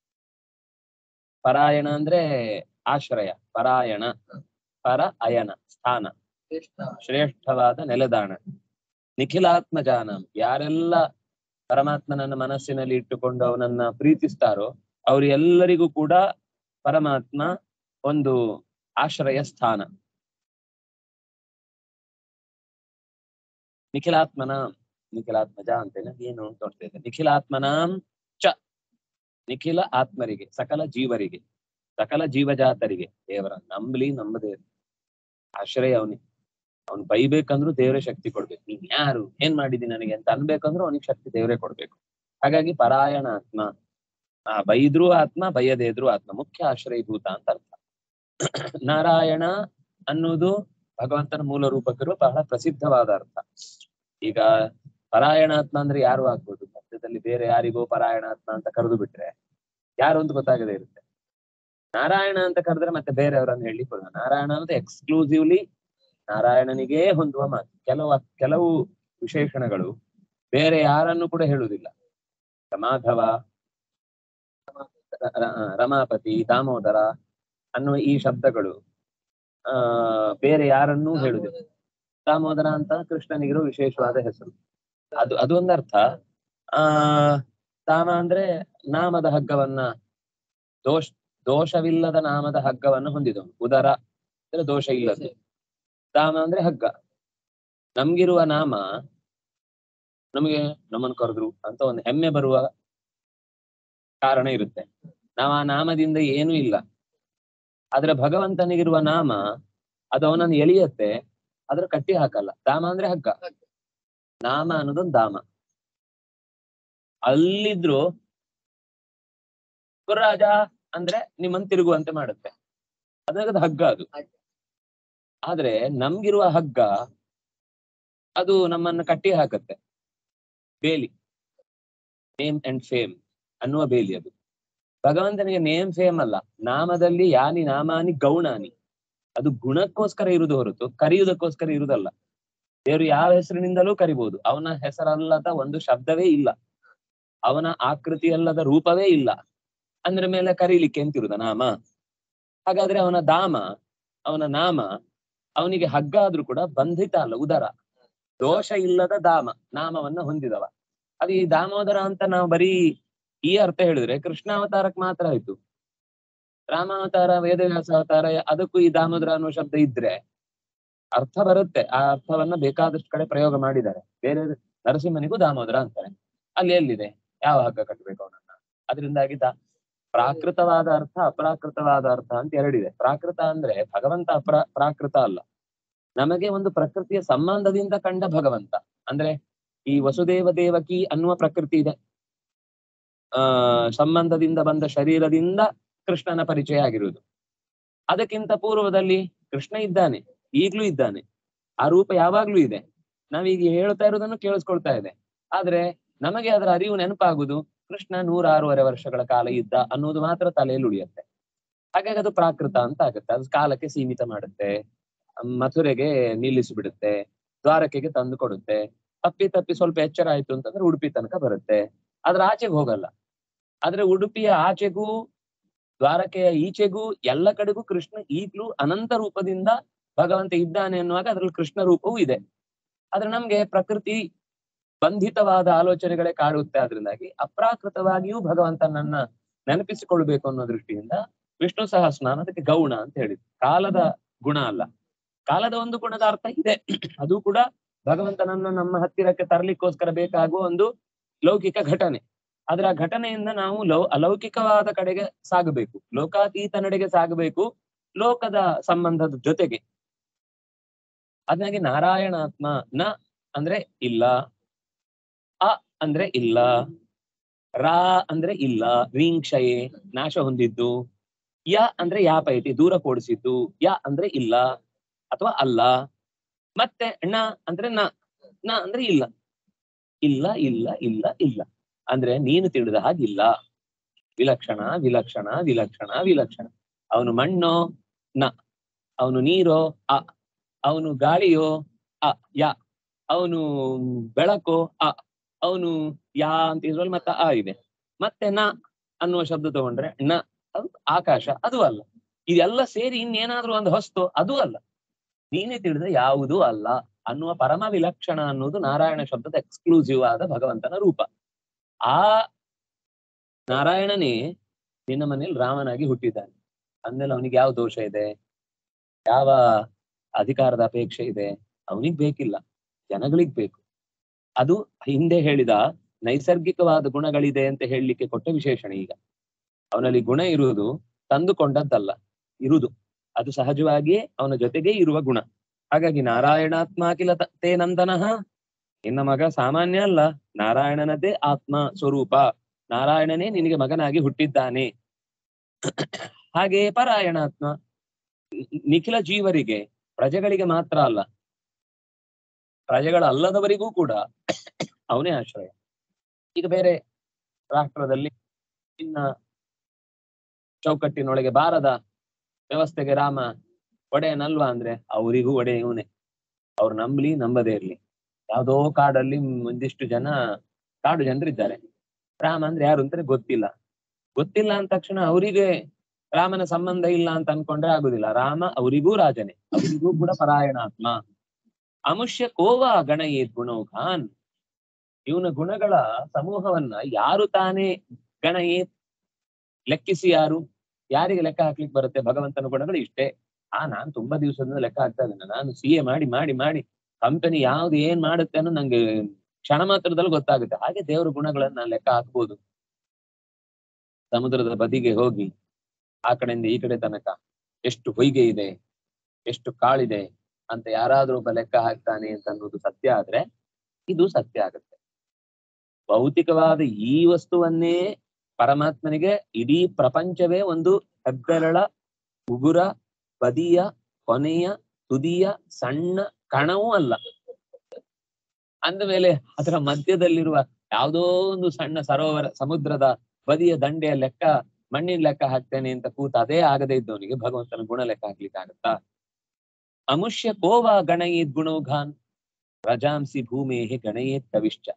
ಪರಾಯಣ ಅಂದ್ರೆ ಆಶ್ರಯ, ಪರಾಯಣ ಪರ ಅಯನ ಸ್ಥಾನ, ಶ್ರೇಷ್ಠವಾದ ನೆಲೆದಾಣ. ನಿಖಿಲಾತ್ಮಜಾನ, ಯಾರೆಲ್ಲ ಪರಮಾತ್ಮನನ್ನ ಮನಸ್ಸಿನಲ್ಲಿ ಇಟ್ಟುಕೊಂಡು ಅವನನ್ನ ಪ್ರೀತಿಸ್ತಾರೋ ಅವರೆಲ್ಲರಿಗೂ ಕೂಡ ಪರಮಾತ್ಮ ಒಂದು ಆಶ್ರಯ ಸ್ಥಾನ. ನಿಖಿಲಾತ್ಮನಾಂ, ನಿಖಿಲಾತ್ಮಜ ಅಂತೇನೆ ಏನು ತೋರ್ತಿದೆ. ನಿಖಿಲಾತ್ಮನಾಂ ಚ, ನಿಖಿಲ ಆತ್ಮರಿಗೆ, ಸಕಲ ಜೀವರಿಗೆ, ಸಕಲ ಜೀವಜಾತರಿಗೆ ದೇವರ ನಂಬಲಿ ನಂಬದೇ ಆಶ್ರಯ ಅವನಿಗೆ. ಅವ್ನು ಬೈಬೇಕಂದ್ರೂ ದೇವರೇ ಶಕ್ತಿ ಕೊಡ್ಬೇಕು. ನೀನ್ ಯಾರು, ಏನ್ ಮಾಡಿದಿ ನನಗೆ ಅಂತ ಅನ್ಬೇಕಂದ್ರೂ ಅವನಿಗೆ ಶಕ್ತಿ ದೇವರೇ ಕೊಡ್ಬೇಕು. ಹಾಗಾಗಿ ಪರಾಯಣ ಆತ್ಮ, ಆ ಬೈದ್ರೂ ಆತ್ಮ, ಬಯ್ಯದೇ ಇದ್ರೂ ಆತ್ಮ, ಮುಖ್ಯ ಆಶ್ರಯಭೂತ ಅಂತ ಅರ್ಥ. ನಾರಾಯಣ ಅನ್ನುವುದು ಭಗವಂತನ ಮೂಲ ರೂಪಕ್ಕಿರುವ ಬಹಳ ಪ್ರಸಿದ್ಧವಾದ ಅರ್ಥ. ಈಗ ಪರಾಯಣಾತ್ಮ ಅಂದ್ರೆ ಯಾರು ಆಗ್ಬೋದು, ಸತ್ಯದಲ್ಲಿ ಬೇರೆ ಯಾರಿಗೋ ಪರಾಯಣಾತ್ಮ ಅಂತ ಕರೆದು ಬಿಟ್ರೆ ಯಾರು ಅಂತ ಗೊತ್ತಾಗದೇ ಇರುತ್ತೆ. ನಾರಾಯಣ ಅಂತ ಕರೆದ್ರೆ ಮತ್ತೆ ಬೇರೆಯವರನ್ನು ಹೇಳಿ ಕೊಡೋಣ. ನಾರಾಯಣ ಅಂದ್ರೆ ಎಕ್ಸ್ಕ್ಲೂಸಿವ್ಲಿ ನಾರಾಯಣನಿಗೇ ಹೊಂದುವ ಮಾತು. ಕೆಲವು ಕೆಲವು ವಿಶೇಷಣಗಳು ಬೇರೆ ಯಾರನ್ನು ಕೂಡ ಹೇಳುವುದಿಲ್ಲ. ಮಾಧವ, ರಮಾಪತಿ, ದಾಮೋದರ ಅನ್ನುವ ಈ ಶಬ್ದಗಳು ಆ ಬೇರೆ ಯಾರನ್ನೂ ಹೇಳುವುದಿಲ್ಲ. ದಾಮೋದರ ಅಂತ ಕೃಷ್ಣನಿಗಿರೋ ವಿಶೇಷವಾದ ಹೆಸರು. ಅದು ಅದೊಂದರ್ಥ. ಆ ದಾಮ ಅಂದ್ರೆ ನಾಮದ ಹಗ್ಗವನ್ನ, ದೋಷ ದೋಷವಿಲ್ಲದ ನಾಮದ ಹಗ್ಗವನ್ನು ಹೊಂದಿದವನು. ಉದರ ಅಂದ್ರೆ ದೋಷ ಇಲ್ಲದ್ದು, ದಾಮ ಅಂದ್ರೆ ಹಗ್ಗ. ನಮ್ಗಿರುವ ನಾಮ, ನಮಗೆ ನಮ್ಮನ್ನು ಕರೆದ್ರು ಅಂತ ಒಂದು ಹೆಮ್ಮೆ ಬರುವ ಕಾರಣ ಇರುತ್ತೆ. ನಾವು ಆ ನಾಮದಿಂದ ಏನೂ ಇಲ್ಲ. ಆದ್ರೆ ಭಗವಂತನಿಗಿರುವ ನಾಮ ಅದು ಅವನನ್ನು ಎಳಿಯತ್ತೆ, ಆದ್ರೆ ಕಟ್ಟಿ ಹಾಕಲ್ಲ. ದಾಮ ಅಂದ್ರೆ ಹಗ್ಗ, ನಾಮ ಅನ್ನೋದೊಂದು ದಾಮ. ಅಲ್ಲಿದ್ರು ಗುರುರಾಜ ಅಂದ್ರೆ ನಿಮ್ಮನ್ನು ತಿರುಗುವಂತೆ ಮಾಡುತ್ತೆ, ಅದಾಗದ ಹಗ್ಗ ಅದು. ಆದ್ರೆ ನಮ್ಗಿರುವ ಹಗ್ಗ ಅದು ನಮ್ಮನ್ನು ಕಟ್ಟಿ ಹಾಕತ್ತೆ. ಬೇಲಿ, ನೇಮ್ ಅಂಡ್ ಫೇಮ್ ಅನ್ನುವ ಬೇಲಿ ಅದು. ಭಗವಂತನಿಗೆ ನೇಮ್ ಫೇಮ್ ಅಲ್ಲ, ನಾಮದಲ್ಲಿ ಯಾನಿ ನಾಮಾನಿ ಗೌಣಾನಿ, ಅದು ಗುಣಕ್ಕೋಸ್ಕರ ಇರುವುದು ಹೊರತು ಕರೆಯುವುದಕ್ಕೋಸ್ಕರ ಇರುವುದಲ್ಲ. ದೇವರು ಯಾವ ಹೆಸರಿನಿಂದಲೂ ಕರಿಬಹುದು, ಅವನ ಹೆಸರಲ್ಲದ ಒಂದು ಶಬ್ದವೇ ಇಲ್ಲ, ಅವನ ಆಕೃತಿಯಲ್ಲದ ರೂಪವೇ ಇಲ್ಲ. ಅಂದ್ರೆ ಮೇಲೆ ಕರೀಲಿಕ್ಕೆ ಎಂತಿರುದ ನಾಮ. ಹಾಗಾದ್ರೆ ಅವನ ದಾಮ, ಅವನ ನಾಮ ಅವನಿಗೆ ಹಗ್ಗ ಆದ್ರೂ ಕೂಡ ಬಂಧಿತ ಅಲ್ಲ, ಉದರ, ದೋಷ ಇಲ್ಲದ ದಾಮ, ನಾಮವನ್ನ ಹೊಂದಿದವ. ಅದು ಈ ದಾಮೋದರ ಅಂತ ನಾವು ಬರೀ ಈ ಅರ್ಥ ಹೇಳಿದ್ರೆ ಕೃಷ್ಣಾವತಾರಕ್ಕೆ ಮಾತ್ರ ಆಯ್ತು. ರಾಮಾವತಾರ, ವೇದವ್ಯಾಸ ಅವತಾರ, ಅದಕ್ಕೂ ಈ ದಾಮೋದರ ಅನ್ನೋ ಶಬ್ದ ಇದ್ರೆ ಅರ್ಥ ಬರುತ್ತೆ. ಆ ಅರ್ಥವನ್ನ ಬೇಕಾದಷ್ಟು ಕಡೆ ಪ್ರಯೋಗ ಮಾಡಿದ್ದಾರೆ. ಬೇರೆ ನರಸಿಂಹನಿಗೂ ದಾಮೋದರ ಅಂತಾರೆ. ಅಲ್ಲಿ ಎಲ್ಲಿದೆ ಯಾವ ಹಗ್ಗ ಕಟ್ಟಬೇಕು ಅವನನ್ನ? ಅದರಿಂದಾಗಿ ದಾ ಪ್ರಾಕೃತವಾದ ಅರ್ಥ, ಅಪ್ರಾಕೃತವಾದ ಅರ್ಥ ಅಂತ ಎರಡಿದೆ. ಪ್ರಾಕೃತ ಅಂದ್ರೆ ಭಗವಂತ ಅಪ್ರ ಪ್ರಾಕೃತ ಅಲ್ಲ, ನಮಗೆ ಒಂದು ಪ್ರಕೃತಿಯ ಸಂಬಂಧದಿಂದ ಕಂಡ ಭಗವಂತ. ಅಂದ್ರೆ ಈ ವಸುದೇವ ದೇವಕಿ ಅನ್ನುವ ಪ್ರಕೃತಿ ಇದೆ, ಆ ಸಂಬಂಧದಿಂದ ಬಂದ ಶರೀರದಿಂದ ಕೃಷ್ಣನ ಪರಿಚಯ ಆಗಿರುವುದು. ಅದಕ್ಕಿಂತ ಪೂರ್ವದಲ್ಲಿ ಕೃಷ್ಣ ಇದ್ದಾನೆ, ಈಗ್ಲೂ ಇದ್ದಾನೆ, ಆ ರೂಪ ಯಾವಾಗ್ಲೂ ಇದೆ. ನಾವೀಗ ಹೇಳ್ತಾ ಇರೋದನ್ನು ಕೇಳಿಸ್ಕೊಳ್ತಾ ಇದೆ. ಆದ್ರೆ ನಮಗೆ ಅದರ ಅರಿವು ನೆನಪಾಗುವುದು ಕೃಷ್ಣ ನೂರಾರೂವರೆ ವರ್ಷಗಳ ಕಾಲ ಇದ್ದ ಅನ್ನೋದು ಮಾತ್ರ ತಲೆಯಲ್ಲಿ ಉಳಿಯುತ್ತೆ. ಹಾಗಾಗಿ ಅದು ಪ್ರಾಕೃತ ಅಂತ ಆಗುತ್ತೆ. ಅದು ಕಾಲಕ್ಕೆ ಸೀಮಿತ ಮಾಡುತ್ತೆ, ಮಥುರೆಗೆ ನಿಲ್ಲಿಸಿಬಿಡುತ್ತೆ, ದ್ವಾರಕೆಗೆ ತಂದು ಕೊಡುತ್ತೆ. ತಪ್ಪಿ ತಪ್ಪಿ ಸ್ವಲ್ಪ ಎಚ್ಚರ ಆಯ್ತು ಅಂತಂದ್ರೆ ಉಡುಪಿ ತನಕ ಬರುತ್ತೆ, ಅದ್ರ ಆಚೆಗೆ ಹೋಗಲ್ಲ. ಆದ್ರೆ ಉಡುಪಿಯ ಆಚೆಗೂ ದ್ವಾರಕೆಯ ಈಚೆಗೂ ಎಲ್ಲ ಕಡೆಗೂ ಕೃಷ್ಣ ಈಗ್ಲೂ ಅನಂತ ರೂಪದಿಂದ ಭಗವಂತ ಇದ್ದಾನೆ ಅನ್ನುವಾಗ ಅದ್ರಲ್ಲಿ ಕೃಷ್ಣ ರೂಪವೂ ಇದೆ. ಆದ್ರೆ ನಮ್ಗೆ ಪ್ರಕೃತಿ ಬಂಧಿತವಾದ ಆಲೋಚನೆಗಳೇ ಕಾಡುತ್ತೆ. ಆದ್ರಿಂದಾಗಿ ಅಪ್ರಾಕೃತವಾಗಿಯೂ ಭಗವಂತನನ್ನ ನೆನಪಿಸಿಕೊಳ್ಬೇಕು ಅನ್ನೋ ದೃಷ್ಟಿಯಿಂದ ವಿಷ್ಣು ಸಹಸ್ರನಾಮ ಅದಕ್ಕೆ ಗೌಣ ಅಂತ ಹೇಳಿದ್ರು. ಕಾಲದ ಗುಣ ಅಲ್ಲ, ಕಾಲದ ಒಂದು ಗುಣದ ಅರ್ಥ ಇದೆ. ಅದು ಕೂಡ ಭಗವಂತನನ್ನ ನಮ್ಮ ಹತ್ತಿರಕ್ಕೆ ತರ್ಲಿಕ್ಕೋಸ್ಕರ ಬೇಕಾಗುವ ಒಂದು ಲೌಕಿಕ ಘಟನೆ. ಆದ್ರೆ ಆ ಘಟನೆಯಿಂದ ನಾವು ಲೌ ಅಲೌಕಿಕವಾದ ಕಡೆಗೆ ಸಾಗಬೇಕು, ಲೋಕಾತೀತ ನಡೆಗೆ ಸಾಗಬೇಕು, ಲೋಕದ ಸಂಬಂಧದ ಜೊತೆಗೆ. ಅದಾಗಿ ನಾರಾಯಣಾತ್ಮ. ನ ಅಂದ್ರೆ ಇಲ್ಲ, ಅ ಅಂದ್ರೆ ಇಲ್ಲ, ರಾ ಅಂದ್ರೆ ಇಲ್ಲ, ವೀಂಕ್ಷಯೇ ನಾಶ ಹೊಂದಿದ್ದು, ಯ ಅಂದ್ರೆ ಯಾಪೈತಿ ದೂರ ಕೂಡಿಸಿದ್ದು, ಯ ಅಂದ್ರೆ ಇಲ್ಲ ಅಥವಾ ಅಲ್ಲ, ಮತ್ತೆ ಣ ಅಂದ್ರೆ ನ, ನ ಅಂದ್ರೆ ಇಲ್ಲ. ಇಲ್ಲ ಇಲ್ಲ ಇಲ್ಲ ಇಲ್ಲ ಅಂದ್ರೆ ನೀನು ತಿಳಿದ ಹಾಗಿಲ್ಲ. ವಿಲಕ್ಷಣ ವಿಲಕ್ಷಣ ವಿಲಕ್ಷಣ ವಿಲಕ್ಷಣ. ಅವನು ಮಣ್ಣೋ ನ, ಅವನು ನೀರೋ ಅ, ಅವನು ಗಾಳಿಯೋ ಅ ಯ, ಅವನು ಬೆಳಕೋ ಅ, ಅವನು ಯಾ ಅಂತ ಇದ್ರಲ್ಲಿ ಮತ್ತೆ ಆ ಇದೆ. ಮತ್ತೆ ನ ಅನ್ನುವ ಶಬ್ದ ತಗೊಂಡ್ರೆ ಣ, ಅದು ಆಕಾಶ, ಅದು ಅಲ್ಲ. ಇದೆಲ್ಲ ಸೇರಿ ಇನ್ನೇನಾದ್ರೂ ಒಂದು ಹೊಸ್ತು, ಅದು ಅಲ್ಲ. ನೀನೇ ತಿಳಿದ್ರೆ ಯಾವುದೂ ಅಲ್ಲ ಅನ್ನುವ ಪರಮ ವಿಲಕ್ಷಣ ಅನ್ನೋದು ನಾರಾಯಣ ಶಬ್ದದ ಎಕ್ಸ್ಕ್ಲೂಸಿವ್ ಆದ ಭಗವಂತನ ರೂಪ. ಆ ನಾರಾಯಣನೇ ನಿನ್ನ ಮನೇಲಿ ರಾಮನಾಗಿ ಹುಟ್ಟಿದ್ದಾನೆ ಅಂದ್ಮೇಲೆ ಅವನಿಗೆ ಯಾವ ದೋಷ ಇದೆ, ಯಾವ ಅಧಿಕಾರದ ಅಪೇಕ್ಷೆ ಇದೆ? ಅವನಿಗೆ ಬೇಕಿಲ್ಲ, ಜನಗಳಿಗ್ ಬೇಕು. ಅದು ಹಿಂದೆ ಹೇಳಿದ ನೈಸರ್ಗಿಕವಾದ ಗುಣಗಳಿದೆ ಅಂತ ಹೇಳಲಿಕ್ಕೆ ಕೊಟ್ಟ ವಿಶೇಷಣ. ಈಗ ಅವನಲ್ಲಿ ಗುಣ ಇರುವುದು ತಂದುಕೊಂಡದ್ದಲ್ಲ, ಇರುವುದು ಅದು ಸಹಜವಾಗಿಯೇ ಅವನ ಜೊತೆಗೆ ಇರುವ ಗುಣ. ಹಾಗಾಗಿ ನಾರಾಯಣಾತ್ಮ ಅಖಿಲ ತೇ ನಂದನಃ, ನಿನ್ನ ಮಗ ಸಾಮಾನ್ಯ ಅಲ್ಲ, ನಾರಾಯಣನದೇ ಆತ್ಮ ಸ್ವರೂಪ, ನಾರಾಯಣನೇ ನಿನಗೆ ಮಗನಾಗಿ ಹುಟ್ಟಿದ್ದಾನೆ. ಹಾಗೆ ಪರಾಯಣಾತ್ಮ, ನಿಖಿಲ ಜೀವರಿಗೆ, ಪ್ರಜೆಗಳಿಗೆ ಮಾತ್ರ ಅಲ್ಲ, ಪ್ರಜೆಗಳಲ್ಲದವರಿಗೂ ಕೂಡ ಅವನೇ ಆಶ್ರಯ. ಈಗ ಬೇರೆ ರಾಷ್ಟ್ರದಲ್ಲಿ ಇನ್ನ ಚೌಕಟ್ಟಿನೊಳಗೆ ಬಾರದ ವ್ಯವಸ್ಥೆಗೆ ರಾಮ ಒಡೆಯನಲ್ವಾ ಅಂದ್ರೆ ಅವರಿಗೂ ಒಡೆಯ ಇವನೇ. ಅವ್ರು ನಂಬಲಿ ನಂಬದೇ ಇರ್ಲಿ, ಯಾವ್ದೋ ಕಾಡಲ್ಲಿ ಒಂದಿಷ್ಟು ಜನ ಕಾಡು ಜನರಿದ್ದಾರೆ, ರಾಮ ಅಂದ್ರೆ ಯಾರು ಅಂತಾರೆ ಗೊತ್ತಿಲ್ಲ. ಗೊತ್ತಿಲ್ಲ ಅಂದ ತಕ್ಷಣ ಅವರಿಗೆ ರಾಮನ ಸಂಬಂಧ ಇಲ್ಲ ಅಂತ ಅನ್ಕೊಂಡ್ರೆ ಆಗುದಿಲ್ಲ. ರಾಮ ಅವರಿಗೂ ರಾಜನೇ, ಅವರಿಗೂ ಕೂಡ ಪರಾಯಣಾತ್ಮ. ಅಮುಷ್ಯ ಕೋವ ಗಣಯೇತ್ ಗುಣೌಘಾನ್, ಇವನ ಗುಣಗಳ ಸಮೂಹವನ್ನ ಯಾರು ತಾನೇ ಗಣಯೇತ್ ಲೆಕ್ಕಿಸಿ, ಯಾರು ಯಾರಿಗೆ ಲೆಕ್ಕ ಹಾಕ್ಲಿಕ್ಕೆ ಬರುತ್ತೆ? ಭಗವಂತನ ಗುಣಗಳು ಇಷ್ಟೇ. ಆ ನಾನ್ ತುಂಬಾ ದಿವಸದಿಂದ ಲೆಕ್ಕ ಹಾಕ್ತಾ ಇದ್ದೇನೆ, ನಾನು ಸಿ ಎ ಮಾಡಿ ಮಾಡಿ ಮಾಡಿ ಕಂಪನಿ ಯಾವ್ದು ಏನ್ ಮಾಡುತ್ತೆ ಅನ್ನೋ ನಂಗೆ ಕ್ಷಣ ಮಾತ್ರದಲ್ಲಿ ಗೊತ್ತಾಗುತ್ತೆ. ಹಾಗೆ ದೇವರ ಗುಣಗಳನ್ನ ನಾನು ಲೆಕ್ಕ ಹಾಕ್ಬೋದು. ಸಮುದ್ರದ ಬದಿಗೆ ಹೋಗಿ ಆ ಕಡೆಯಿಂದ ಈ ಕಡೆ ತನಕ ಎಷ್ಟು ಹೊಯ್ಗೆ ಇದೆ, ಎಷ್ಟು ಕಾಳಿದೆ ಅಂತ ಯಾರಾದ್ರೂ ಒಬ್ಬ ಲೆಕ್ಕ ಹಾಕ್ತಾನೆ ಅಂತ ಅನ್ನೋದು ಸತ್ಯ ಆದ್ರೆ ಇದು ಸತ್ಯ ಆಗುತ್ತೆ. ಭೌತಿಕವಾದ ಈ ವಸ್ತುವನ್ನೇ ಪರಮಾತ್ಮನಿಗೆ ಇಡೀ ಪ್ರಪಂಚವೇ ಒಂದು ಹೆಬ್ಬೆರಳ ಉಗುರ ಬದಿಯ ಕೊನೆಯ ತುದಿಯ ಸಣ್ಣ ಕಣವೂ ಅಲ್ಲ. ಅಂದ ಮೇಲೆ ಅದರ ಮಧ್ಯದಲ್ಲಿರುವ ಯಾವುದೋ ಒಂದು ಸಣ್ಣ ಸರೋವರ, ಸಮುದ್ರದ ಬದಿಯ ದಂಡೆಯ ಲೆಕ್ಕ, ಮಣ್ಣಿನ ಲೆಕ್ಕ ಹಾಕ್ತೇನೆ ಅಂತ ಕೂತ ಅದೇ ಆಗದೆ ಇದ್ದವನಿಗೆ ಭಗವಂತನ ಗುಣ ಲೆಕ್ಕ ಹಾಕ್ಲಿಕ್ಕೆ ಆಗತ್ತಾ? ಅಮುಷ್ಯ ಕೋವ ಗಣಯೇತ್ ಗುಣೌಘಾನ್ ರಜಾಂಸಿ ಭೂಮೇಹಿ ಗಣಯೇತ್ ಕವಿಶ್ಚ.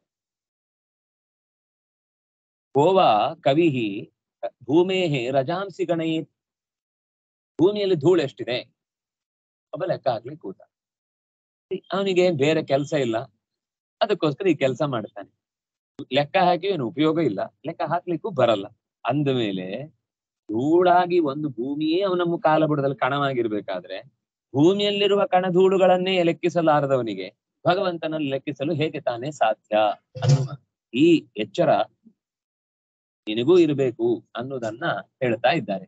ಕೋವ ಕವಿಹಿ ಭೂಮೇಹಿ ರಜಾಂಸಿ ಗಣಯೇತ್. ಭೂಮಿಯಲ್ಲಿ ಧೂಳು ಎಷ್ಟಿದೆ ಒಬ್ಬ ಲೆಕ್ಕ ಹಾಕ್ಲಿಕ್ಕೆ ಕೂತ. ಅವನಿಗೆ ಬೇರೆ ಕೆಲಸ ಇಲ್ಲ, ಅದಕ್ಕೋಸ್ಕರ ಈ ಕೆಲಸ ಮಾಡ್ತಾನೆ. ಲೆಕ್ಕ ಹಾಕಿ ಏನು ಉಪಯೋಗ ಇಲ್ಲ, ಲೆಕ್ಕ ಹಾಕ್ಲಿಕ್ಕೂ ಬರಲ್ಲ. ಅಂದ ಮೇಲೆ ಧೂಳಾಗಿ ಒಂದು ಭೂಮಿಯೇ ಅವನ ಕಾಲಬುಡದಲ್ಲಿ ಕಣವಾಗಿರ್ಬೇಕಾದ್ರೆ ಭೂಮಿಯಲ್ಲಿರುವ ಕಣ ಧೂಳುಗಳನ್ನೇ ಲೆಕ್ಕಿಸಲಾರದವನಿಗೆ ಭಗವಂತನಲ್ಲಿ ಲೆಕ್ಕಿಸಲು ಹೇಗೆ ತಾನೇ ಸಾಧ್ಯ ಅನ್ನುವ ಈ ಎಚ್ಚರ ನಿನಗೂ ಇರಬೇಕು ಅನ್ನೋದನ್ನ ಹೇಳ್ತಾ ಇದ್ದಾರೆ.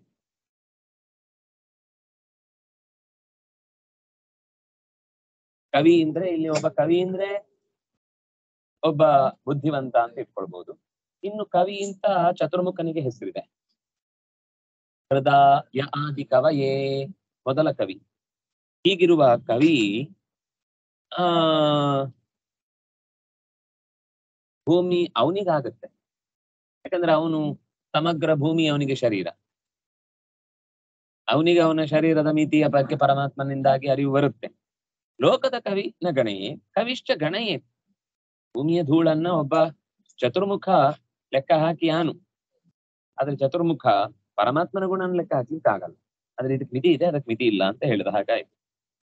ಕವಿ ಅಂದ್ರೆ ಇಲ್ಲಿ ಒಬ್ಬ ಕವಿ ಅಂದ್ರೆ ಒಬ್ಬ ಬುದ್ಧಿವಂತ ಅಂತ ಇಟ್ಕೊಳ್ಬಹುದು. ಇನ್ನು ಕವಿ ಅಂತ ಚತುರ್ಮುಖನಿಗೆ ಹೆಸರಿದೆ. ಹೃದಯ ಆದಿ ಕವಯೇ ಮೊದಲ ಕವಿ. ಹೀಗಿರುವ ಕವಿ ಆ ಭೂಮಿ ಅವನಿಗಾಗತ್ತೆ, ಯಾಕಂದ್ರೆ ಅವನು ಸಮಗ್ರ ಭೂಮಿ ಅವನಿಗೆ ಶರೀರ. ಅವನಿಗೆ ಅವನ ಶರೀರದ ಮಿತಿಯ ಬಗ್ಗೆ ಪರಮಾತ್ಮನಿಂದಾಗಿ ಅರಿವು ಬರುತ್ತೆ. ಲೋಕದ ಕವಿ ನ ಗಣಯೇ ಕವಿಶ್ಚ ಗಣಯೇ. ಭೂಮಿಯ ಧೂಳನ್ನ ಒಬ್ಬ ಚತುರ್ಮುಖ ಲೆಕ್ಕ ಹಾಕಿ ಆನು, ಆದ್ರೆ ಚತುರ್ಮುಖ ಪರಮಾತ್ಮನ ಗುಣನ ಲೆಕ್ಕ ಹಾಕ್ಲಿಕ್ಕೆ ಆಗಲ್ಲ. ಆದ್ರೆ ಇದಕ್ಕೆ ಮಿತಿ ಇದೆ, ಅದಕ್ಕೆ ಮಿತಿ ಇಲ್ಲ ಅಂತ ಹೇಳಿದ ಹಾಗಾಯ್ತು.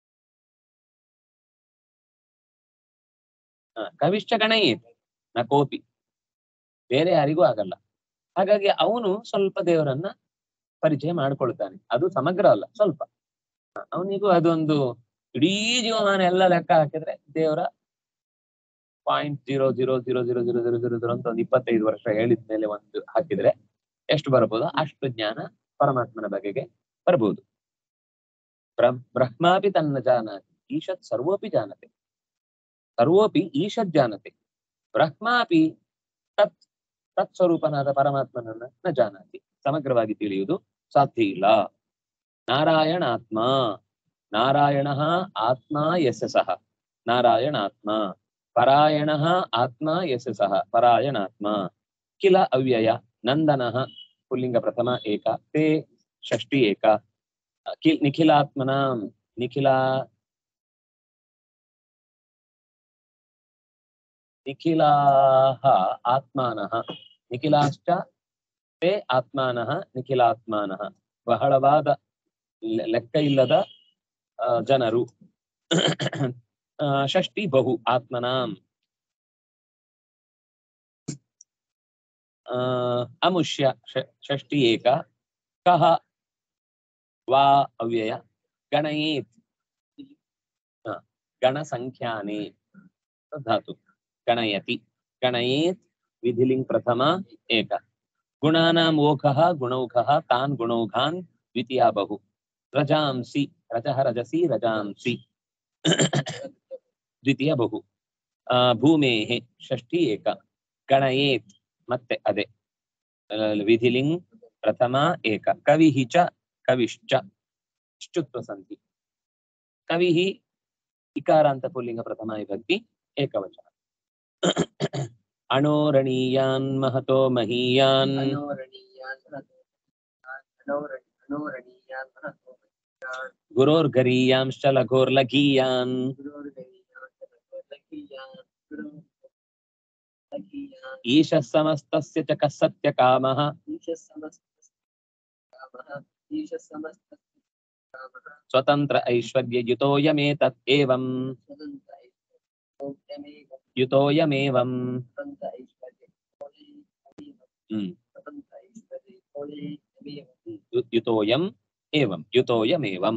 ಹ ಕವಿಶ್ಚ ಗಣಯೇ ನ ಕೋಪಿ, ಬೇರೆ ಯಾರಿಗೂ ಆಗಲ್ಲ. ಹಾಗಾಗಿ ಅವನು ಸ್ವಲ್ಪ ದೇವರನ್ನ ಪರಿಚಯ ಮಾಡ್ಕೊಳ್ತಾನೆ. ಅದು ಸಮಗ್ರ ಅಲ್ಲ, ಸ್ವಲ್ಪ. ಅವನಿಗೂ ಅದೊಂದು ಇಡೀ ಜೀವಮಾನ ಎಲ್ಲ ಲೆಕ್ಕ ಹಾಕಿದ್ರೆ ದೇವರ point zero zero zero zero zero zero zero zero ಅಂತ ಒಂದು ಇಪ್ಪತ್ತೈದು ವರ್ಷ ಹೇಳಿದ್ಮೇಲೆ ಒಂದು ಹಾಕಿದ್ರೆ ಎಷ್ಟು ಬರ್ಬೋದು ಅಷ್ಟು ಜ್ಞಾನ ಪರಮಾತ್ಮನ ಬಗೆಗೆ ಬರ್ಬೋದು. ಬ್ರಹ್ಮಾಪಿ ತನ್ನ ಜಾನಾತಿ ಈಶತ್ ಸರ್ವೋಪಿ ಜಾನತೆ. ಸರ್ವೋಪಿ ಈಶತ್ ಜಾನತೆ. ಬ್ರಹ್ಮಾಪಿ ತತ್ ತತ್ಸ್ವರೂಪನಾದ ಪರಮಾತ್ಮನನ್ನ ನ ಜಾನಾತಿ, ಸಮಗ್ರವಾಗಿ ತಿಳಿಯುವುದು ಸಾಧ್ಯ ಇಲ್ಲ. ನಾರಾಯಣಾತ್ಮ, ನಾರಾಯಣ ಆತ್ಮ ಯಸ್ಯ ಸಹ ನಾರಾಯಣಾತ್ಮ, ಪರಾಯಣ ಆತ್ಮ ಯಸ್ಯ ಸಹ ಪರಾಯಣಾತ್ಮ, ಕಿಲ ಅವ್ಯಯ ನಂದನ ಪುಲ್ಲಿಂಗ ಪ್ರಥಮ ಏಕ, ತೇ ಷಷ್ಠಿ ಏಕ, ಕಿ ನಿಖಿಲಾತ್ಮನ ನಿಖಿಲ ನಿಖಿಲಾಹ ಆತ್ಮಾನಃ ನಿಖಿಲಾಶ್ಚ ತೇ ಆತ್ಮಾನಃ ನಿಖಿಲಾತ್ಮಾನಃ. ಬಹಳವಾದ ಲೆಕ್ಕ ಇಲ್ಲದ ಜನರು. ಷಷ್ಠಿ ಬಹು ಆತ್ಮನಾಂ, ಅಮುಷ್ಯ ಷಷ್ಠಿ ಏಕ, ಕಹ ವಾ ಅವ್ಯಯ, ಗಣಯೇತ್ ಗಣ ಸಂಖ್ಯಾನೆ ಧಾತು ಗಣಯತಿ, ಗಣಯೇತ್ ವಿಧಿಲಿಂಗ್ ಪ್ರಥಮ ಏಕ, ಗುಣಾನಾಂ ಓಖಃ ಗುಣೌಖಃ ತಾನ್ ಗುಣೌಘಾನ್ ದ್ವಿತೀಯ ಬಹು, ರಜಾಂಸಿ ರಜಃ ರಜಸಿ ರಜಾಂಸಿ ದ್ವಿತೀಯ ಬಹು, ಭೂಮೇಹೆ ಷಷ್ಠಿ ಏಕ, ಗಣಯೇತ್ ಮತ್ತೆ ಅದೇ ವಿಧಿಲಿಂಗ್ ಪ್ರಥಮ ಏಕ, ಕವಿಹಿ ಚ ಕವಿಶ್ಚ ಶ್ಚುತ್ವ ಸಂಧಿ, ಕವಿಹಿ ಇಕಾರಾಂತ ಪುಲ್ಲಿಂಗ ಪ್ರಥಮ ವಿಭಕ್ತಿ ಏಕವಚನ. ಅಣೋರಣೀಯಾನ್ ಮಹತೋ ಮಹೀಯಾನ್ ಅನೋರಣೀಯಾನ್ ಅನೋರಣಿ ಅನೋರಣೀಯಾನ್ ಮಹತೋ ಮಹೀಯಾನ್ ಗುರೋರ್ಗರೀಯಾಂಶ್ಚ ಲಘೋರ್ಲಘೀಯಾನ್ ಗುರೋರ್ಗರೀಯಾನ್ ಲಘೀಯಾನ್ ಗುರು ಲಘೀಯಾನ್ ಈಶಃ ಸಮಸ್ತಸ್ಯ ಚ ಕಃ ಸತ್ಯಕಾಮಃ ಈಶಃ ಸಮಸ್ತಸ್ಯ ಕಾಮಃ ಈಶಃ ಸಮಸ್ತಸ್ಯ ಕಾಮಃ ಸ್ವತಂತ್ರ ಐಶ್ವರ್ಯಯುತೋಯಮೇತತ್ ಏವಂ ಸ್ವತಂತ್ರ ಐಶ್ವರ್ಯಮೇವ ಯುತೋಯಮೇವಂ. ಸ್ವತಂತ್ರ ಐಶ್ವರ್ಯಮೇವ ಹ್ಮ್ ಸ್ವತಂತ್ರ ಐಶ್ವರ್ಯಮೇವ ಯುತೋಯಂ ಏವಂ ಯುತೋಯಮೇವಂ.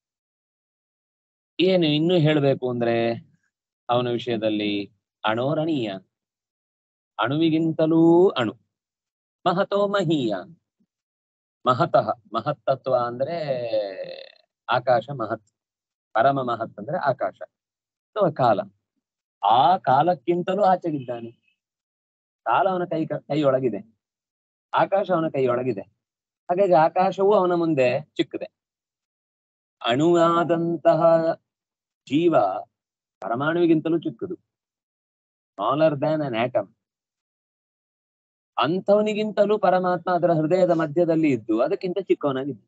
ಏನು ಇನ್ನು ಹೇಳಬೇಕು ಅಂದ್ರೆ ಅವನ ವಿಷಯದಲ್ಲಿ ಅಣೋರಣೀಯ, ಅಣುವಿಗಿಂತಲೂ ಅಣು, ಮಹತೋ ಮಹೀಯಾನ್, ಮಹತಃ ಮಹತ್ತತ್ವ ಅಂದ್ರೆ ಆಕಾಶ ಮಹತ್, ಪರಮ ಮಹತ್ ಅಂದ್ರೆ ಆಕಾಶ ಅಥವಾ ಕಾಲ. ಆ ಕಾಲಕ್ಕಿಂತಲೂ ಆಚೆಗಿದ್ದಾನೆ. ಕಾಲ ಅವನ ಕೈ ಕೈಯೊಳಗಿದೆ, ಆಕಾಶ ಅವನ ಕೈಯೊಳಗಿದೆ. ಹಾಗಾಗಿ ಆಕಾಶವೂ ಅವನ ಮುಂದೆ ಚಿಕ್ಕದೆ. ಅಣುವಾದಂತಹ ಜೀವ ಪರಮಾಣುವಿಗಿಂತಲೂ ಚಿಕ್ಕದು, ಸ್ಮಾಲರ್ ದ್ಯಾನ್ ಅನ್ ಆಟಮ್. ಅಂಥವನಿಗಿಂತಲೂ ಪರಮಾತ್ಮ ಅದರ ಹೃದಯದ ಮಧ್ಯದಲ್ಲಿ ಇದ್ದು ಅದಕ್ಕಿಂತ ಚಿಕ್ಕವನಾಗಿದ್ದು.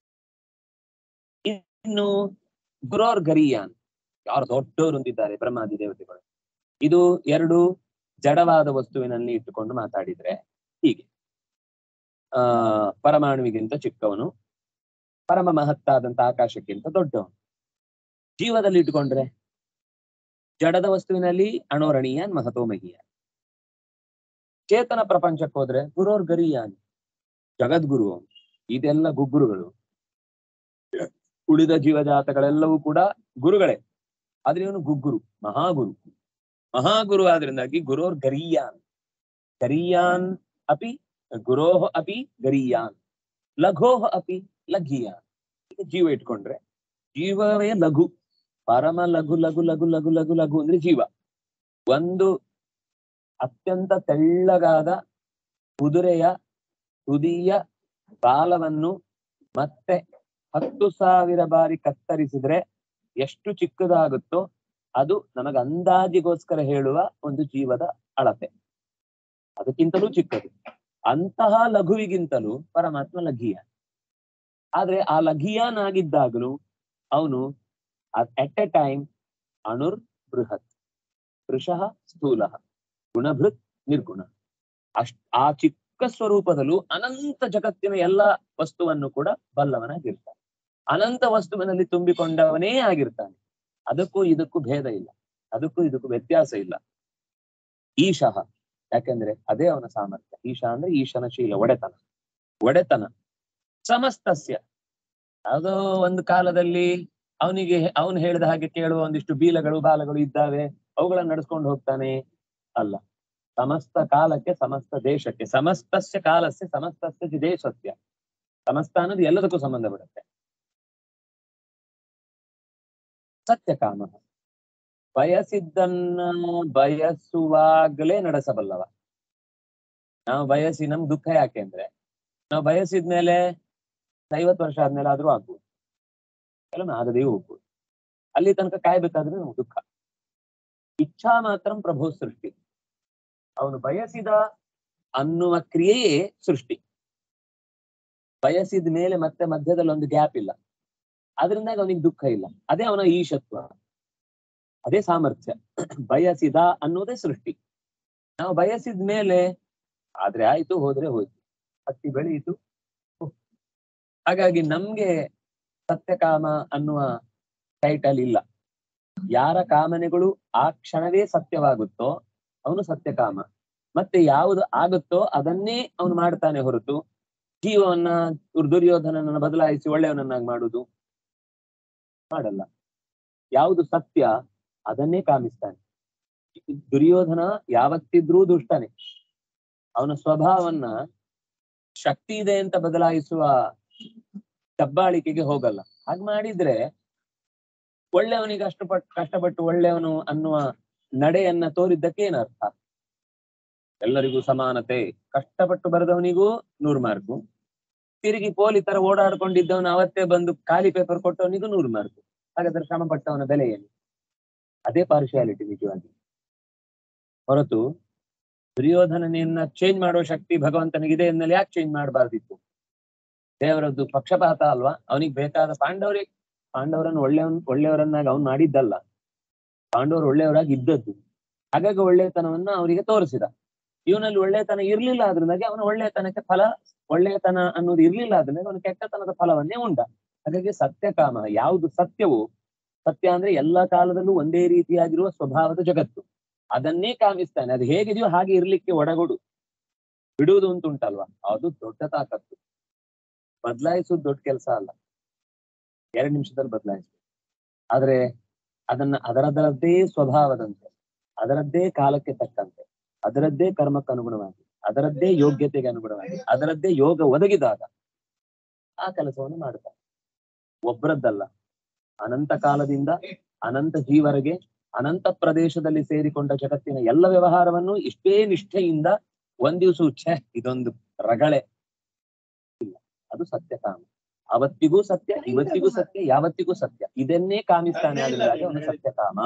ಇನ್ನು ಗುರೋರ್ ಗರಿಯಾನ್, ಯಾರು ದೊಡ್ಡವರು ಹೊಂದಿದ್ದಾರೆ ಬ್ರಹ್ಮಾದಿ ದೇವತೆಗಳು. ಇದು ಎರಡು ಜಡವಾದ ವಸ್ತುವಿನಲ್ಲಿ ಇಟ್ಟುಕೊಂಡು ಮಾತಾಡಿದ್ರೆ ಹೀಗೆ, ಆ ಪರಮಾಣುವಿಗಿಂತ ಚಿಕ್ಕವನು, ಪರಮ ಮಹತ್ತಾದಂತ ಆಕಾಶಕ್ಕಿಂತ ದೊಡ್ಡವನು. ಜೀವದಲ್ಲಿ ಇಟ್ಟುಕೊಂಡ್ರೆ ಜಡದ ವಸ್ತುವಿನಲ್ಲಿ ಅಣೋರಣೀಯಾನ್ ಮಹತೋ ಮಹೀಯಾನ್. ಚೇತನ ಪ್ರಪಂಚಕ್ಕೆ ಹೋದ್ರೆ ಗುರೋರ್ ಗರಿಯಾನ್, ಜಗದ್ಗುರು. ಇದೆಲ್ಲ ಗುಗ್ಗುರುಗಳು. ಉಳಿದ ಜೀವಜಾತಗಳೆಲ್ಲವೂ ಕೂಡ ಗುರುಗಳೇ, ಆದ್ರೆ ಇವನು ಗುಗ್ಗುರು, ಮಹಾಗುರು. ಮಹಾಗುರು ಆದ್ರಿಂದಾಗಿ ಗುರೋರ್ ಗರೀಯಾನ್, ಗರೀಯಾನ್ ಅಪಿ ಗುರೋಹ ಅಪಿ ಗರೀಯಾನ್, ಲಘೋಹ ಅಪಿ ಲಘೀಯಾನ್. ಈಗ ಜೀವ ಇಟ್ಕೊಂಡ್ರೆ ಜೀವವೇ ಲಘು, ಪರಮ ಲಘು ಲಘು ಲಘು ಲಘು ಲಘು ಲಘು ಅಂದ್ರೆ ಜೀವ. ಒಂದು ಅತ್ಯಂತ ತೆಳ್ಳಗಾದ ಕುದುರೆಯ ತುದಿಯ ಬಾಲವನ್ನು ಮತ್ತೆ ಹತ್ತು ಸಾವಿರ ಬಾರಿ ಕತ್ತರಿಸಿದ್ರೆ ಎಷ್ಟು ಚಿಕ್ಕದಾಗುತ್ತೋ ಅದು ನಮಗೆ ಅಂದಾಜಿಗೋಸ್ಕರ ಹೇಳುವ ಒಂದು ಜೀವದ ಅಳತೆ. ಅದಕ್ಕಿಂತಲೂ ಚಿಕ್ಕದು. ಅಂತಹ ಲಘುವಿಗಿಂತಲೂ ಪರಮಾತ್ಮ ಲಘೀಯ. ಆದ್ರೆ ಆ ಲಘೀಯನಾಗಿದ್ದಾಗಲೂ ಅವನು ಅಟ್ ಎ ಟೈಮ್ ಅಣುರ್ ಬೃಹತ್, ವೃಷಃ ಸ್ಥೂಲ, ಗುಣಭೃತ್ ನಿರ್ಗುಣ. ಅಷ್ಟ್ ಆ ಚಿಕ್ಕ ಸ್ವರೂಪದಲ್ಲೂ ಅನಂತ ಜಗತ್ತಿನ ಎಲ್ಲ ವಸ್ತುವನ್ನು ಕೂಡ ಬಲ್ಲವನಾಗಿರ್ತಾನೆ. ಅನಂತ ವಸ್ತುವಿನಲ್ಲಿ ತುಂಬಿಕೊಂಡವನೇ ಆಗಿರ್ತಾನೆ. ಅದಕ್ಕೂ ಇದಕ್ಕೂ ಭೇದ ಇಲ್ಲ, ಅದಕ್ಕೂ ಇದಕ್ಕೂ ವ್ಯತ್ಯಾಸ ಇಲ್ಲ. ಈಶಃ, ಯಾಕೆಂದ್ರೆ ಅದೇ ಅವನ ಸಾಮರ್ಥ್ಯ. ಈಶ ಅಂದ್ರೆ ಈಶನ ಶೀಲ, ಒಡೆತನ. ಒಡೆತನ ಸಮಸ್ತಸ್ಯ. ಯಾವುದೋ ಒಂದು ಕಾಲದಲ್ಲಿ ಅವನಿಗೆ ಅವನು ಹೇಳಿದ ಹಾಗೆ ಕೇಳುವ ಒಂದಿಷ್ಟು ಬೀಲಗಳು ಬಾಲಗಳು ಇದ್ದಾವೆ, ಅವುಗಳನ್ನ ನಡೆಸ್ಕೊಂಡು ಹೋಗ್ತಾನೆ ಅಲ್ಲ. ಸಮಸ್ತ ಕಾಲಕ್ಕೆ, ಸಮಸ್ತ ದೇಶಕ್ಕೆ, ಸಮಸ್ತಸ್ಯ ಕಾಲಸ್ಯ ಸಮಸ್ತಸ್ಯ ದೇಶಸ್ಯ. ಸಮಸ್ತ ಅನ್ನೋದು ಎಲ್ಲದಕ್ಕೂ ಸಂಬಂಧ ಪಡುತ್ತೆ. ಸತ್ಯಕಾಮ, ಬಯಸಿದ್ದನ್ನ ಬಯಸುವಾಗಲೇ ನಡೆಸಬಲ್ಲವ. ನಾವು ಬಯಸಿ ನಮ್ಗೆ ದುಃಖ ಯಾಕೆ ಅಂದ್ರೆ ನಾವು ಬಯಸಿದ್ಮೇಲೆ ಐವತ್ತು ವರ್ಷ ಆದ್ಮೇಲೆ ಆದ್ರೂ ಆಗ್ಬೋದು, ಕೆಲವೊಮ್ಮೆ ಆಗದೇ ಹೋಗ್ಬೋದು. ಅಲ್ಲಿ ತನಕ ಕಾಯ್ಬೇಕಾದ್ರೆ ನಮ್ಗೆ ದುಃಖ. ಇಚ್ಛಾ ಮಾತ್ರ ಪ್ರಭು ಸೃಷ್ಟಿ. ಅವನು ಬಯಸಿದ ಅನ್ನುವ ಕ್ರಿಯೆಯೇ ಸೃಷ್ಟಿ. ಬಯಸಿದ ಮೇಲೆ ಮತ್ತೆ ಮಧ್ಯದಲ್ಲಿ ಒಂದು ಗ್ಯಾಪ್ ಇಲ್ಲ, ಅದರಿಂದಾಗಿ ಅವನಿಗೆ ದುಃಖ ಇಲ್ಲ. ಅದೇ ಅವನ ಈಶತ್ವ, ಅದೇ ಸಾಮರ್ಥ್ಯ. ಬಯಸಿದ ಅನ್ನೋದೇ ಸೃಷ್ಟಿ. ನಾವು ಬಯಸಿದ ಮೇಲೆ ಆದ್ರೆ ಆಯ್ತು, ಹೋದ್ರೆ ಹೋಯ್ತು, ಹತ್ತಿ ಬೆಳೆಯಿತು. ಹಾಗಾಗಿ ನಮ್ಗೆ ಸತ್ಯಕಾಮ ಅನ್ನುವ ಟೈಟಲ್ ಇಲ್ಲ. ಯಾರ ಕಾಮನೆಗಳು ಆ ಕ್ಷಣವೇ ಸತ್ಯವಾಗುತ್ತೋ ಅವನು ಸತ್ಯಕಾಮ. ಮತ್ತೆ ಯಾವುದು ಆಗುತ್ತೋ ಅದನ್ನೇ ಅವನು ಮಾಡ್ತಾನೆ ಹೊರತು ಜೀವವನ್ನ ದುರ್ಯೋಧನನನ್ನ ಬದಲಾಯಿಸಿ ಒಳ್ಳೆಯವನನ್ನಾಗಿ ಮಾಡುವುದು ಮಾಡಲ್ಲ. ಯಾವುದು ಸತ್ಯ ಅದನ್ನೇ ಕಾಮಿಸ್ತಾನೆ. ದುರ್ಯೋಧನ ಯಾವತ್ತಿದ್ರೂ ದುಷ್ಟನೇ. ಅವನ ಸ್ವಭಾವವನ್ನ ಶಕ್ತಿ ಇದೆ ಅಂತ ಬದಲಾಯಿಸುವ ದಬ್ಬಾಳಿಕೆಗೆ ಹೋಗಲ್ಲ. ಹಾಗೆ ಮಾಡಿದ್ರೆ ಒಳ್ಳೆಯವನಿಗೆ ಅಷ್ಟಪಟ್ಟು ಕಷ್ಟಪಟ್ಟು ಒಳ್ಳೆಯವನು ಅನ್ನುವ ನಡೆಯನ್ನ ತೋರಿದ್ದಕ್ಕೆ ಏನರ್ಥ? ಎಲ್ಲರಿಗೂ ಸಮಾನತೆ, ಕಷ್ಟಪಟ್ಟು ಬರೆದವನಿಗೂ ನೂರು ಮಾರ್ಕು, ತಿರುಗಿ ಪೋಲಿ ತರ ಓಡಾಡ್ಕೊಂಡಿದ್ದವನು ಅವತ್ತೇ ಬಂದು ಖಾಲಿ ಪೇಪರ್ ಕೊಟ್ಟವನಿಗೂ ನೂರು ಮಾರ್ಕು. ಹಾಗಾದ್ರೆ ಶ್ರಮ ಪಟ್ಟವನ ಬೆಲೆ ಏನು? ಅದೇ ಪಾರ್ಶಿಯಾಲಿಟಿ ನಿಜವಾಗಿ. ಹೊರತು ದುರ್ಯೋಧನನೆಯನ್ನ ಚೇಂಜ್ ಮಾಡುವ ಶಕ್ತಿ ಭಗವಂತನಿಗಿದೆ ಎನ್ನಲ್ಲಿ ಯಾಕೆ ಚೇಂಜ್ ಮಾಡಬಾರ್ದಿತ್ತು? ದೇವರದ್ದು ಪಕ್ಷಪಾತ ಅಲ್ವಾ? ಅವನಿಗೆ ಬೇಕಾದ ಪಾಂಡವರಿಗೆ ಪಾಂಡವರನ್ನು ಒಳ್ಳೆಯವನ್ ಒಳ್ಳೆಯವರನ್ನಾಗಿ ಅವ್ನು ಮಾಡಿದ್ದಲ್ಲ, ಪಾಂಡವರು ಒಳ್ಳೆಯವರಾಗಿ ಇದ್ದದ್ದು. ಹಾಗಾಗಿ ಒಳ್ಳೆತನವನ್ನ ಅವರಿಗೆ ತೋರಿಸಿದ. ಇವನಲ್ಲಿ ಒಳ್ಳೆತನ ಇರ್ಲಿಲ್ಲ, ಅದ್ರಿಂದಾಗಿ ಅವನ ಒಳ್ಳೆತನಕ್ಕೆ ಫಲ, ಒಳ್ಳೆತನ ಅನ್ನೋದು ಇರ್ಲಿಲ್ಲ, ಅದ್ರಿಂದ ಅವನ ಕೆಟ್ಟತನದ ಫಲವನ್ನೇ ಉಂಡ. ಹಾಗಾಗಿ ಸತ್ಯಕಾಮ, ಯಾವುದು ಸತ್ಯವು, ಸತ್ಯ ಅಂದ್ರೆ ಎಲ್ಲಾ ಕಾಲದಲ್ಲೂ ಒಂದೇ ರೀತಿಯಾಗಿರುವ ಸ್ವಭಾವದ ಜಗತ್ತು, ಅದನ್ನೇ ಕಾಮಿಸ್ತಾನೆ. ಅದು ಹೇಗಿದೆಯೋ ಹಾಗೆ ಇರ್ಲಿಕ್ಕೆ ಒಡಗೊಡು. ಬಿಡುವುದು ಅಂತ ಉಂಟಲ್ವಾ, ಅದು ದೊಡ್ಡ ತಾಕತ್ತು. ಬದಲಾಯಿಸೋದು ದೊಡ್ಡ ಕೆಲಸ ಅಲ್ಲ, ಎರಡು ನಿಮಿಷದಲ್ಲಿ ಬದಲಾಯಿಸ್ಬೇಕು. ಆದ್ರೆ ಅದನ್ನ ಅದರದರದ್ದೇ ಸ್ವಭಾವದಂತೆ, ಅದರದ್ದೇ ಕಾಲಕ್ಕೆ ತಕ್ಕಂತೆ, ಅದರದ್ದೇ ಕರ್ಮಕ್ಕೆ ಅನುಗುಣವಾಗಿ, ಅದರದ್ದೇ ಯೋಗ್ಯತೆಗೆ ಅನುಗುಣವಾಗಿ, ಅದರದ್ದೇ ಯೋಗ ಒದಗಿದಾಗ ಆ ಕೆಲಸವನ್ನು ಮಾಡ್ತಾರೆ. ಒಬ್ಬರದ್ದಲ್ಲ, ಅನಂತ ಕಾಲದಿಂದ ಅನಂತ ಜೀವರಿಗೆ ಅನಂತ ಪ್ರದೇಶದಲ್ಲಿ ಸೇರಿಕೊಂಡ ಜಗತ್ತಿನ ಎಲ್ಲ ವ್ಯವಹಾರವನ್ನು ಇಷ್ಟೇ ನಿಷ್ಠೆಯಿಂದ ಒಂದ್ ದಿವಸ ಛೆ ಇದೊಂದು ರಗಳೆ ಇಲ್ಲ. ಅದು ಸತ್ಯಕಾಮ. ಅವತ್ತಿಗೂ ಸತ್ಯ, ಇವತ್ತಿಗೂ ಸತ್ಯ, ಯಾವತ್ತಿಗೂ ಸತ್ಯ. ಇದನ್ನೇ ಕಾಮಿಸ್ತಾನೆ. ಅದರಿಂದಾಗಿ ಅವನು ಸತ್ಯಕಾಮ.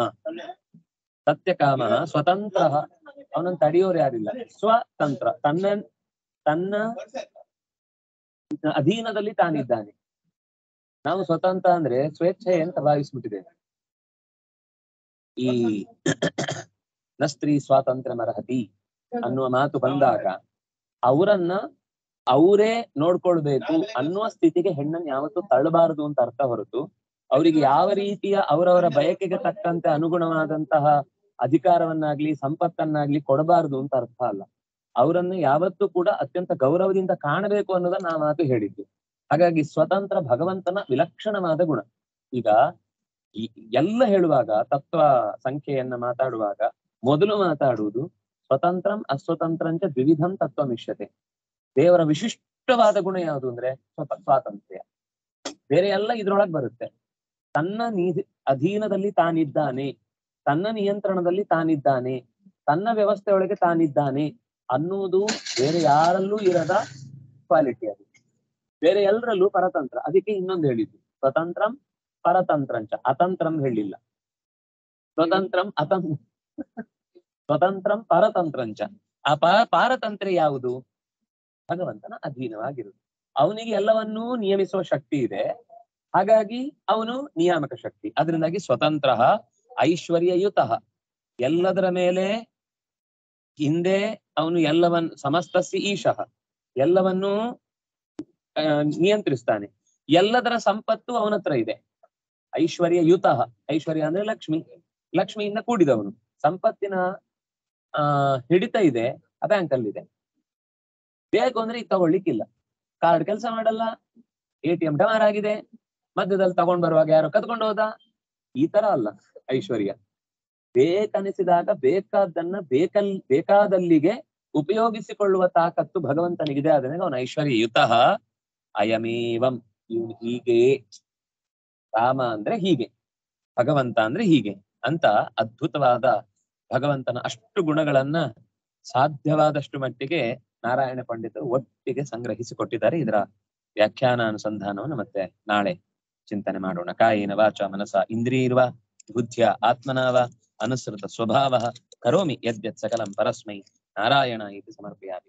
ಸತ್ಯಕಾಮ ಸ್ವತಂತ್ರ, ಅವನನ್ನು ತಡೆಯೋರು ಯಾರಿಲ್ಲ. ಸ್ವತಂತ್ರ, ತನ್ನ ತನ್ನ ಅಧೀನದಲ್ಲಿ ತಾನಿದ್ದಾನೆ. ನಾವು ಸ್ವತಂತ್ರ ಅಂದ್ರೆ ಸ್ವೇಚ್ಛೆ ಅಂತ ಭಾವಿಸ್ಬಿಟ್ಟಿದ್ದೇವೆ. ಈ ನ ಸ್ತ್ರೀ ಸ್ವಾತಂತ್ರ್ಯ ಮರಹತಿ ಅನ್ನುವ ಮಾತು ಬಂದಾಗ ಅವರನ್ನ ಅವರೇ ನೋಡ್ಕೊಳ್ಬೇಕು ಅನ್ನುವ ಸ್ಥಿತಿಗೆ ಹೆಣ್ಣನ್ನು ಯಾವತ್ತೂ ತಳ್ಳಬಾರದು ಅಂತ ಅರ್ಥ ಹೊರತು ಅವರಿಗೆ ಯಾವ ರೀತಿಯ ಅವರವರ ಬಯಕೆಗೆ ತಕ್ಕಂತೆ ಅನುಗುಣವಾದಂತಹ ಅಧಿಕಾರವನ್ನಾಗ್ಲಿ ಸಂಪತ್ತನ್ನಾಗ್ಲಿ ಕೊಡಬಾರದು ಅಂತ ಅರ್ಥ ಅಲ್ಲ. ಅವರನ್ನು ಯಾವತ್ತೂ ಕೂಡ ಅತ್ಯಂತ ಗೌರವದಿಂದ ಕಾಣಬೇಕು ಅನ್ನೋದನ್ನ ಆ ಮಾತು ಹೇಳಿದ್ದು. ಹಾಗಾಗಿ ಸ್ವತಂತ್ರ ಭಗವಂತನ ವಿಲಕ್ಷಣವಾದ ಗುಣ. ಈಗ ಈ ಎಲ್ಲ ಹೇಳುವಾಗ, ತತ್ವ ಸಂಖ್ಯೆಯನ್ನ ಮಾತಾಡುವಾಗ ಮೊದಲು ಮಾತಾಡುವುದು ಸ್ವತಂತ್ರಂ ಅಸ್ವತಂತ್ರಂಚ ದ್ವಿವಿಧಂ ತತ್ವ ಮಿಷ್ಯತೆ. ದೇವರ ವಿಶಿಷ್ಟವಾದ ಗುಣ ಯಾವುದು ಅಂದ್ರೆ ಸ್ವತ ಸ್ವಾತಂತ್ರ್ಯ. ಬೇರೆ ಎಲ್ಲ ಇದ್ರೊಳಗೆ ಬರುತ್ತೆ. ತನ್ನ ನೀ ಅಧೀನದಲ್ಲಿ ತಾನಿದ್ದಾನೆ, ತನ್ನ ನಿಯಂತ್ರಣದಲ್ಲಿ ತಾನಿದ್ದಾನೆ, ತನ್ನ ವ್ಯವಸ್ಥೆಯೊಳಗೆ ತಾನಿದ್ದಾನೆ ಅನ್ನುವುದು ಬೇರೆ ಯಾರಲ್ಲೂ ಇರದ ಕ್ವಾಲಿಟಿ. ಅದು ಬೇರೆ ಎಲ್ಲರಲ್ಲೂ ಪರತಂತ್ರ. ಅದಕ್ಕೆ ಇನ್ನೊಂದು ಹೇಳಿದ್ದು, ಸ್ವತಂತ್ರಂ ಪರತಂತ್ರಂಚ, ಅತಂತ್ರಂ ಹೇಳಿಲ್ಲ. ಸ್ವತಂತ್ರಂ ಅತಂತ್ರ ಸ್ವತಂತ್ರಂ ಪರತಂತ್ರಂಚ. ಆ ಪ ಪಾರತಂತ್ರ ಯಾವುದು? ಭಗವಂತನ ಅಧೀನವಾಗಿರುವುದು. ಅವನಿಗೆ ಎಲ್ಲವನ್ನೂ ನಿಯಮಿಸುವ ಶಕ್ತಿ ಇದೆ, ಹಾಗಾಗಿ ಅವನು ನಿಯಾಮಕ ಶಕ್ತಿ. ಅದರಿಂದಾಗಿ ಸ್ವತಂತ್ರ ಐಶ್ವರ್ಯಯುತ, ಎಲ್ಲದರ ಮೇಲೆ ಹಿಂದೆ ಅವನು ಎಲ್ಲವನ್ನು, ಸಮಸ್ತಸ್ಯ ಈಶಃ, ಎಲ್ಲವನ್ನೂ ನಿಯಂತ್ರಿಸ್ತಾನೆ. ಎಲ್ಲದರ ಸಂಪತ್ತು ಅವನ ಹತ್ರ ಇದೆ. ಐಶ್ವರ್ಯಯುತ, ಐಶ್ವರ್ಯ ಅಂದ್ರೆ ಲಕ್ಷ್ಮಿ, ಲಕ್ಷ್ಮಿಯಿಂದ ಕೂಡಿದವನು. ಸಂಪತ್ತಿನ ಆ ಹಿಡಿತ ಇದೆ, ಆ ಬ್ಯಾಂಕ್ ಅಲ್ಲಿ ಇದೆ. ಬೇಕು ಅಂದ್ರೆ ಈಗ ತಗೊಳ್ಲಿಕ್ಕಿಲ್ಲ, ಕಾರ್ಡ್ ಕೆಲಸ ಮಾಡಲ್ಲ, ಎ ಟಿ ಎಂ ಡಮಾರ್ ಆಗಿದೆ, ಮಧ್ಯದಲ್ಲಿ ತಗೊಂಡ್ ಬರುವಾಗ ಯಾರೋ ಕದ್ಕೊಂಡು ಹೋದ. ಈ ತರ ಅಲ್ಲ ಐಶ್ವರ್ಯ. ಬೇಕನಿಸಿದಾಗ ಬೇಕಾದನ್ನ ಬೇಕಲ್ ಬೇಕಾದಲ್ಲಿಗೆ ಉಪಯೋಗಿಸಿಕೊಳ್ಳುವ ತಾಕತ್ತು ಭಗವಂತನಿಗಿದೆ. ಅದನ್ನ ಅವನು ಐಶ್ವರ್ಯಯುತ. ಅಯಮೇವಂ, ಇವನು ಹೀಗೆ. ರಾಮ ಅಂದ್ರೆ ಹೀಗೆ, ಭಗವಂತ ಅಂದ್ರೆ ಹೀಗೆ ಅಂತ ಅದ್ಭುತವಾದ ಭಗವಂತನ ಅಷ್ಟು ಗುಣಗಳನ್ನ ಸಾಧ್ಯವಾದಷ್ಟು ಮಟ್ಟಿಗೆ ನಾರಾಯಣ ಪಂಡಿತರು ಒಟ್ಟಿಗೆ ಸಂಗ್ರಹಿಸಿಕೊಟ್ಟಿದ್ದಾರೆ. ಇದರ ವ್ಯಾಖ್ಯಾನ ಅನುಸಂಧಾನವನ್ನು ಮತ್ತೆ ನಾಳೆ ಚಿಂತನೆ ಮಾಡೋಣ. ಕಾಯೇನ ವಾಚ ಮನಸ ಇಂದ್ರಿಯರ್ವ ಬುದ್ಧಿಯ ಆತ್ಮನಾವ ಅನುಸೃತ ಸ್ವಭಾವ ಕರೋಮಿ ಯದ್ಯತ್ ಸಕಲಂ ಪರಸ್ಮೈ ನಾರಾಯಣ ಇತಿ ಸಮರ್ಪಯಾಮಿ.